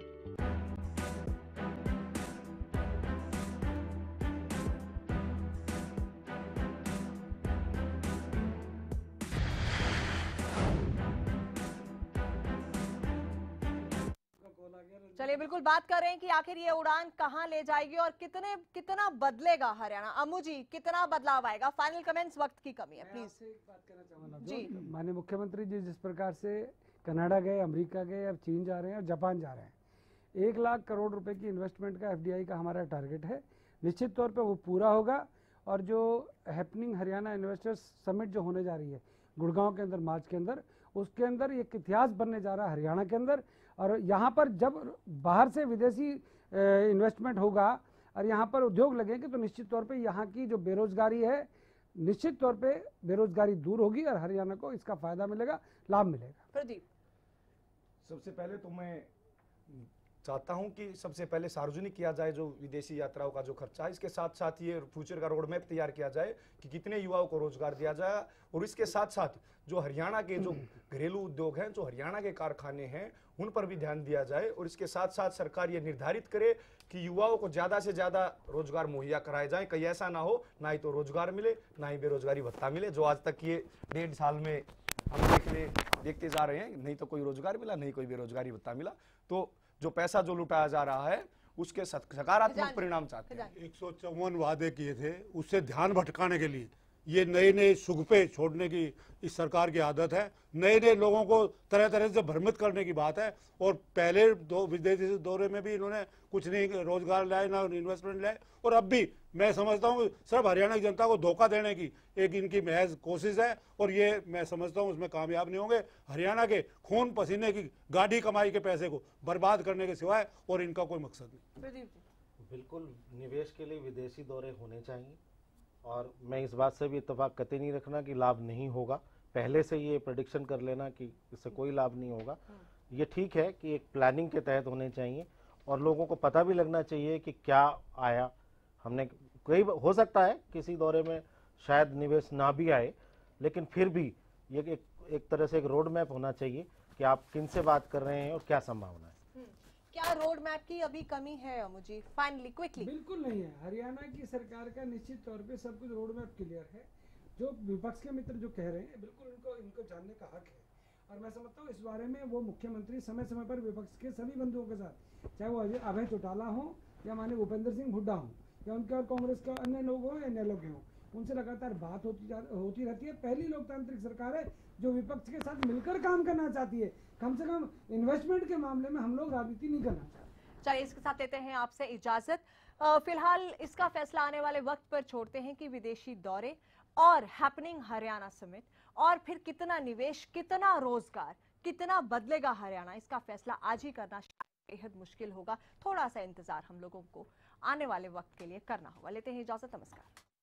चलिए बिल्कुल बात कर रहे हैं कि आखिर ये उड़ान कहां ले जाएगी और कितना बदलेगा हरियाणा। अम्मू जी, कितना बदलाव आएगा? फाइनल कमेंट्स, वक्त की कमी है, प्लीज।
बात करना चाहूँगा
जी।
माननीय मुख्यमंत्री जी जिस प्रकार से कनाडा गए, अमेरिका गए, अब चीन जा रहे हैं और जापान जा रहे हैं, 1 लाख करोड़ रुपए की इन्वेस्टमेंट का FDI का हमारा टारगेट है। निश्चित तौर पर वो पूरा होगा। और जो हैपनिंग हरियाणा इन्वेस्टर्स समिट जो होने जा रही है गुड़गांव के अंदर मार्च के अंदर, उसके अंदर एक इतिहास बनने जा रहा है हरियाणा के अंदर। और यहाँ पर जब बाहर से विदेशी इन्वेस्टमेंट होगा और यहाँ पर उद्योग लगेंगे तो निश्चित तौर पे यहाँ की जो बेरोजगारी है, निश्चित तौर पे बेरोजगारी दूर होगी और हरियाणा को इसका फायदा मिलेगा, लाभ मिलेगा।
प्रदीप,
सबसे पहले तो मैं चाहता हूं कि सबसे पहले सार्वजनिक किया जाए जो विदेशी यात्राओं का जो खर्चा है, इसके साथ साथ ये फ्यूचर का रोड मैप तैयार किया जाए कि कितने युवाओं को रोजगार दिया जाए। और इसके साथ साथ जो हरियाणा के जो घरेलू उद्योग हैं, जो हरियाणा के कारखाने हैं, उन पर भी ध्यान दिया जाए। और इसके साथ साथ सरकार ये निर्धारित करे कि युवाओं को ज्यादा से ज्यादा रोजगार मुहैया कराए जाए। कहीं ऐसा ना हो ना ही तो रोजगार मिले ना ही बेरोजगारी भत्ता मिले, जो आज तक ये 1.5 साल में हम देखते जा रहे हैं, नहीं तो कोई रोजगार मिला नहीं कोई बेरोजगारी भत्ता मिला। तो जो पैसा जो लुटाया जा रहा है उसके सकारात्मक परिणाम चाहते हैं।
154 वादे किए थे, उससे ध्यान भटकाने के लिए ये नए नए सुगपे छोड़ने की इस सरकार की आदत है। नए नए लोगों को तरह तरह से भ्रमित करने की बात है। और पहले विदेशी दौरे में भी इन्होंने कुछ नहीं रोजगार लाए ना इन्वेस्टमेंट लाए, और अब भी मैं समझता हूँ सिर्फ हरियाणा की जनता को धोखा देने की एक इनकी महज कोशिश है। और ये मैं समझता हूँ उसमें कामयाब नहीं होंगे। हरियाणा के खून पसीने की गाढ़ी कमाई के पैसे को बर्बाद करने के सिवाय और इनका कोई मकसद नहीं।
बिल्कुल निवेश के लिए विदेशी दौरे होने चाहिए और मैं इस बात से भी इत्तेफाक कतई नहीं रखना कि लाभ नहीं होगा। पहले से ये प्रेडिक्शन कर लेना कि इससे कोई लाभ नहीं होगा, ये ठीक है कि एक प्लानिंग के तहत होने चाहिए और लोगों को पता भी लगना चाहिए कि क्या आया। हमने कोई हो सकता है किसी दौरे में शायद निवेश ना भी आए, लेकिन फिर भी ये एक तरह से एक रोड मैप होना चाहिए कि आप किन से बात कर रहे हैं और क्या संभावना है।
क्या रोड मैप की अभी कमी है मुझे? Finally quickly.
बिल्कुल नहीं है। हरियाणा की सरकार का निश्चित तौर पे सब कुछ रोड मैप क्लियर है। जो विपक्ष के मित्र जो कह रहे हैं बिल्कुल इनको जानने का हक है। और मैं समझता हूँ इस बारे में वो मुख्यमंत्री समय समय पर विपक्ष के सभी बंधुओं के साथ, चाहे वो अभय चौटाला हो या माननीय भूपेंद्र सिंह हुड्डा हो या उनके और कांग्रेस के अन्य लोग हो या NLO के हो, उनसे लगातार बात होती रहती है। पहली लोकतांत्रिक सरकार है जो विपक्ष के साथ मिलकर काम करना चाहती है। कम से कम इन्वेस्टमेंट के मामले में हम लोग राजनीति नहीं करना चाहते।
चलिए इसके साथ लेते हैं आपसे इजाजत। फिलहाल इसका फैसला आने वाले वक्त पर छोड़ते हैं कि विदेशी दौरे और हैपनिंग हरियाणा समिट और फिर कितना निवेश, कितना रोजगार, कितना बदलेगा हरियाणा, इसका फैसला आज ही करना बेहद मुश्किल होगा। थोड़ा सा इंतजार हम लोगों को आने वाले वक्त के लिए करना होगा। लेते हैं इजाजत, नमस्कार।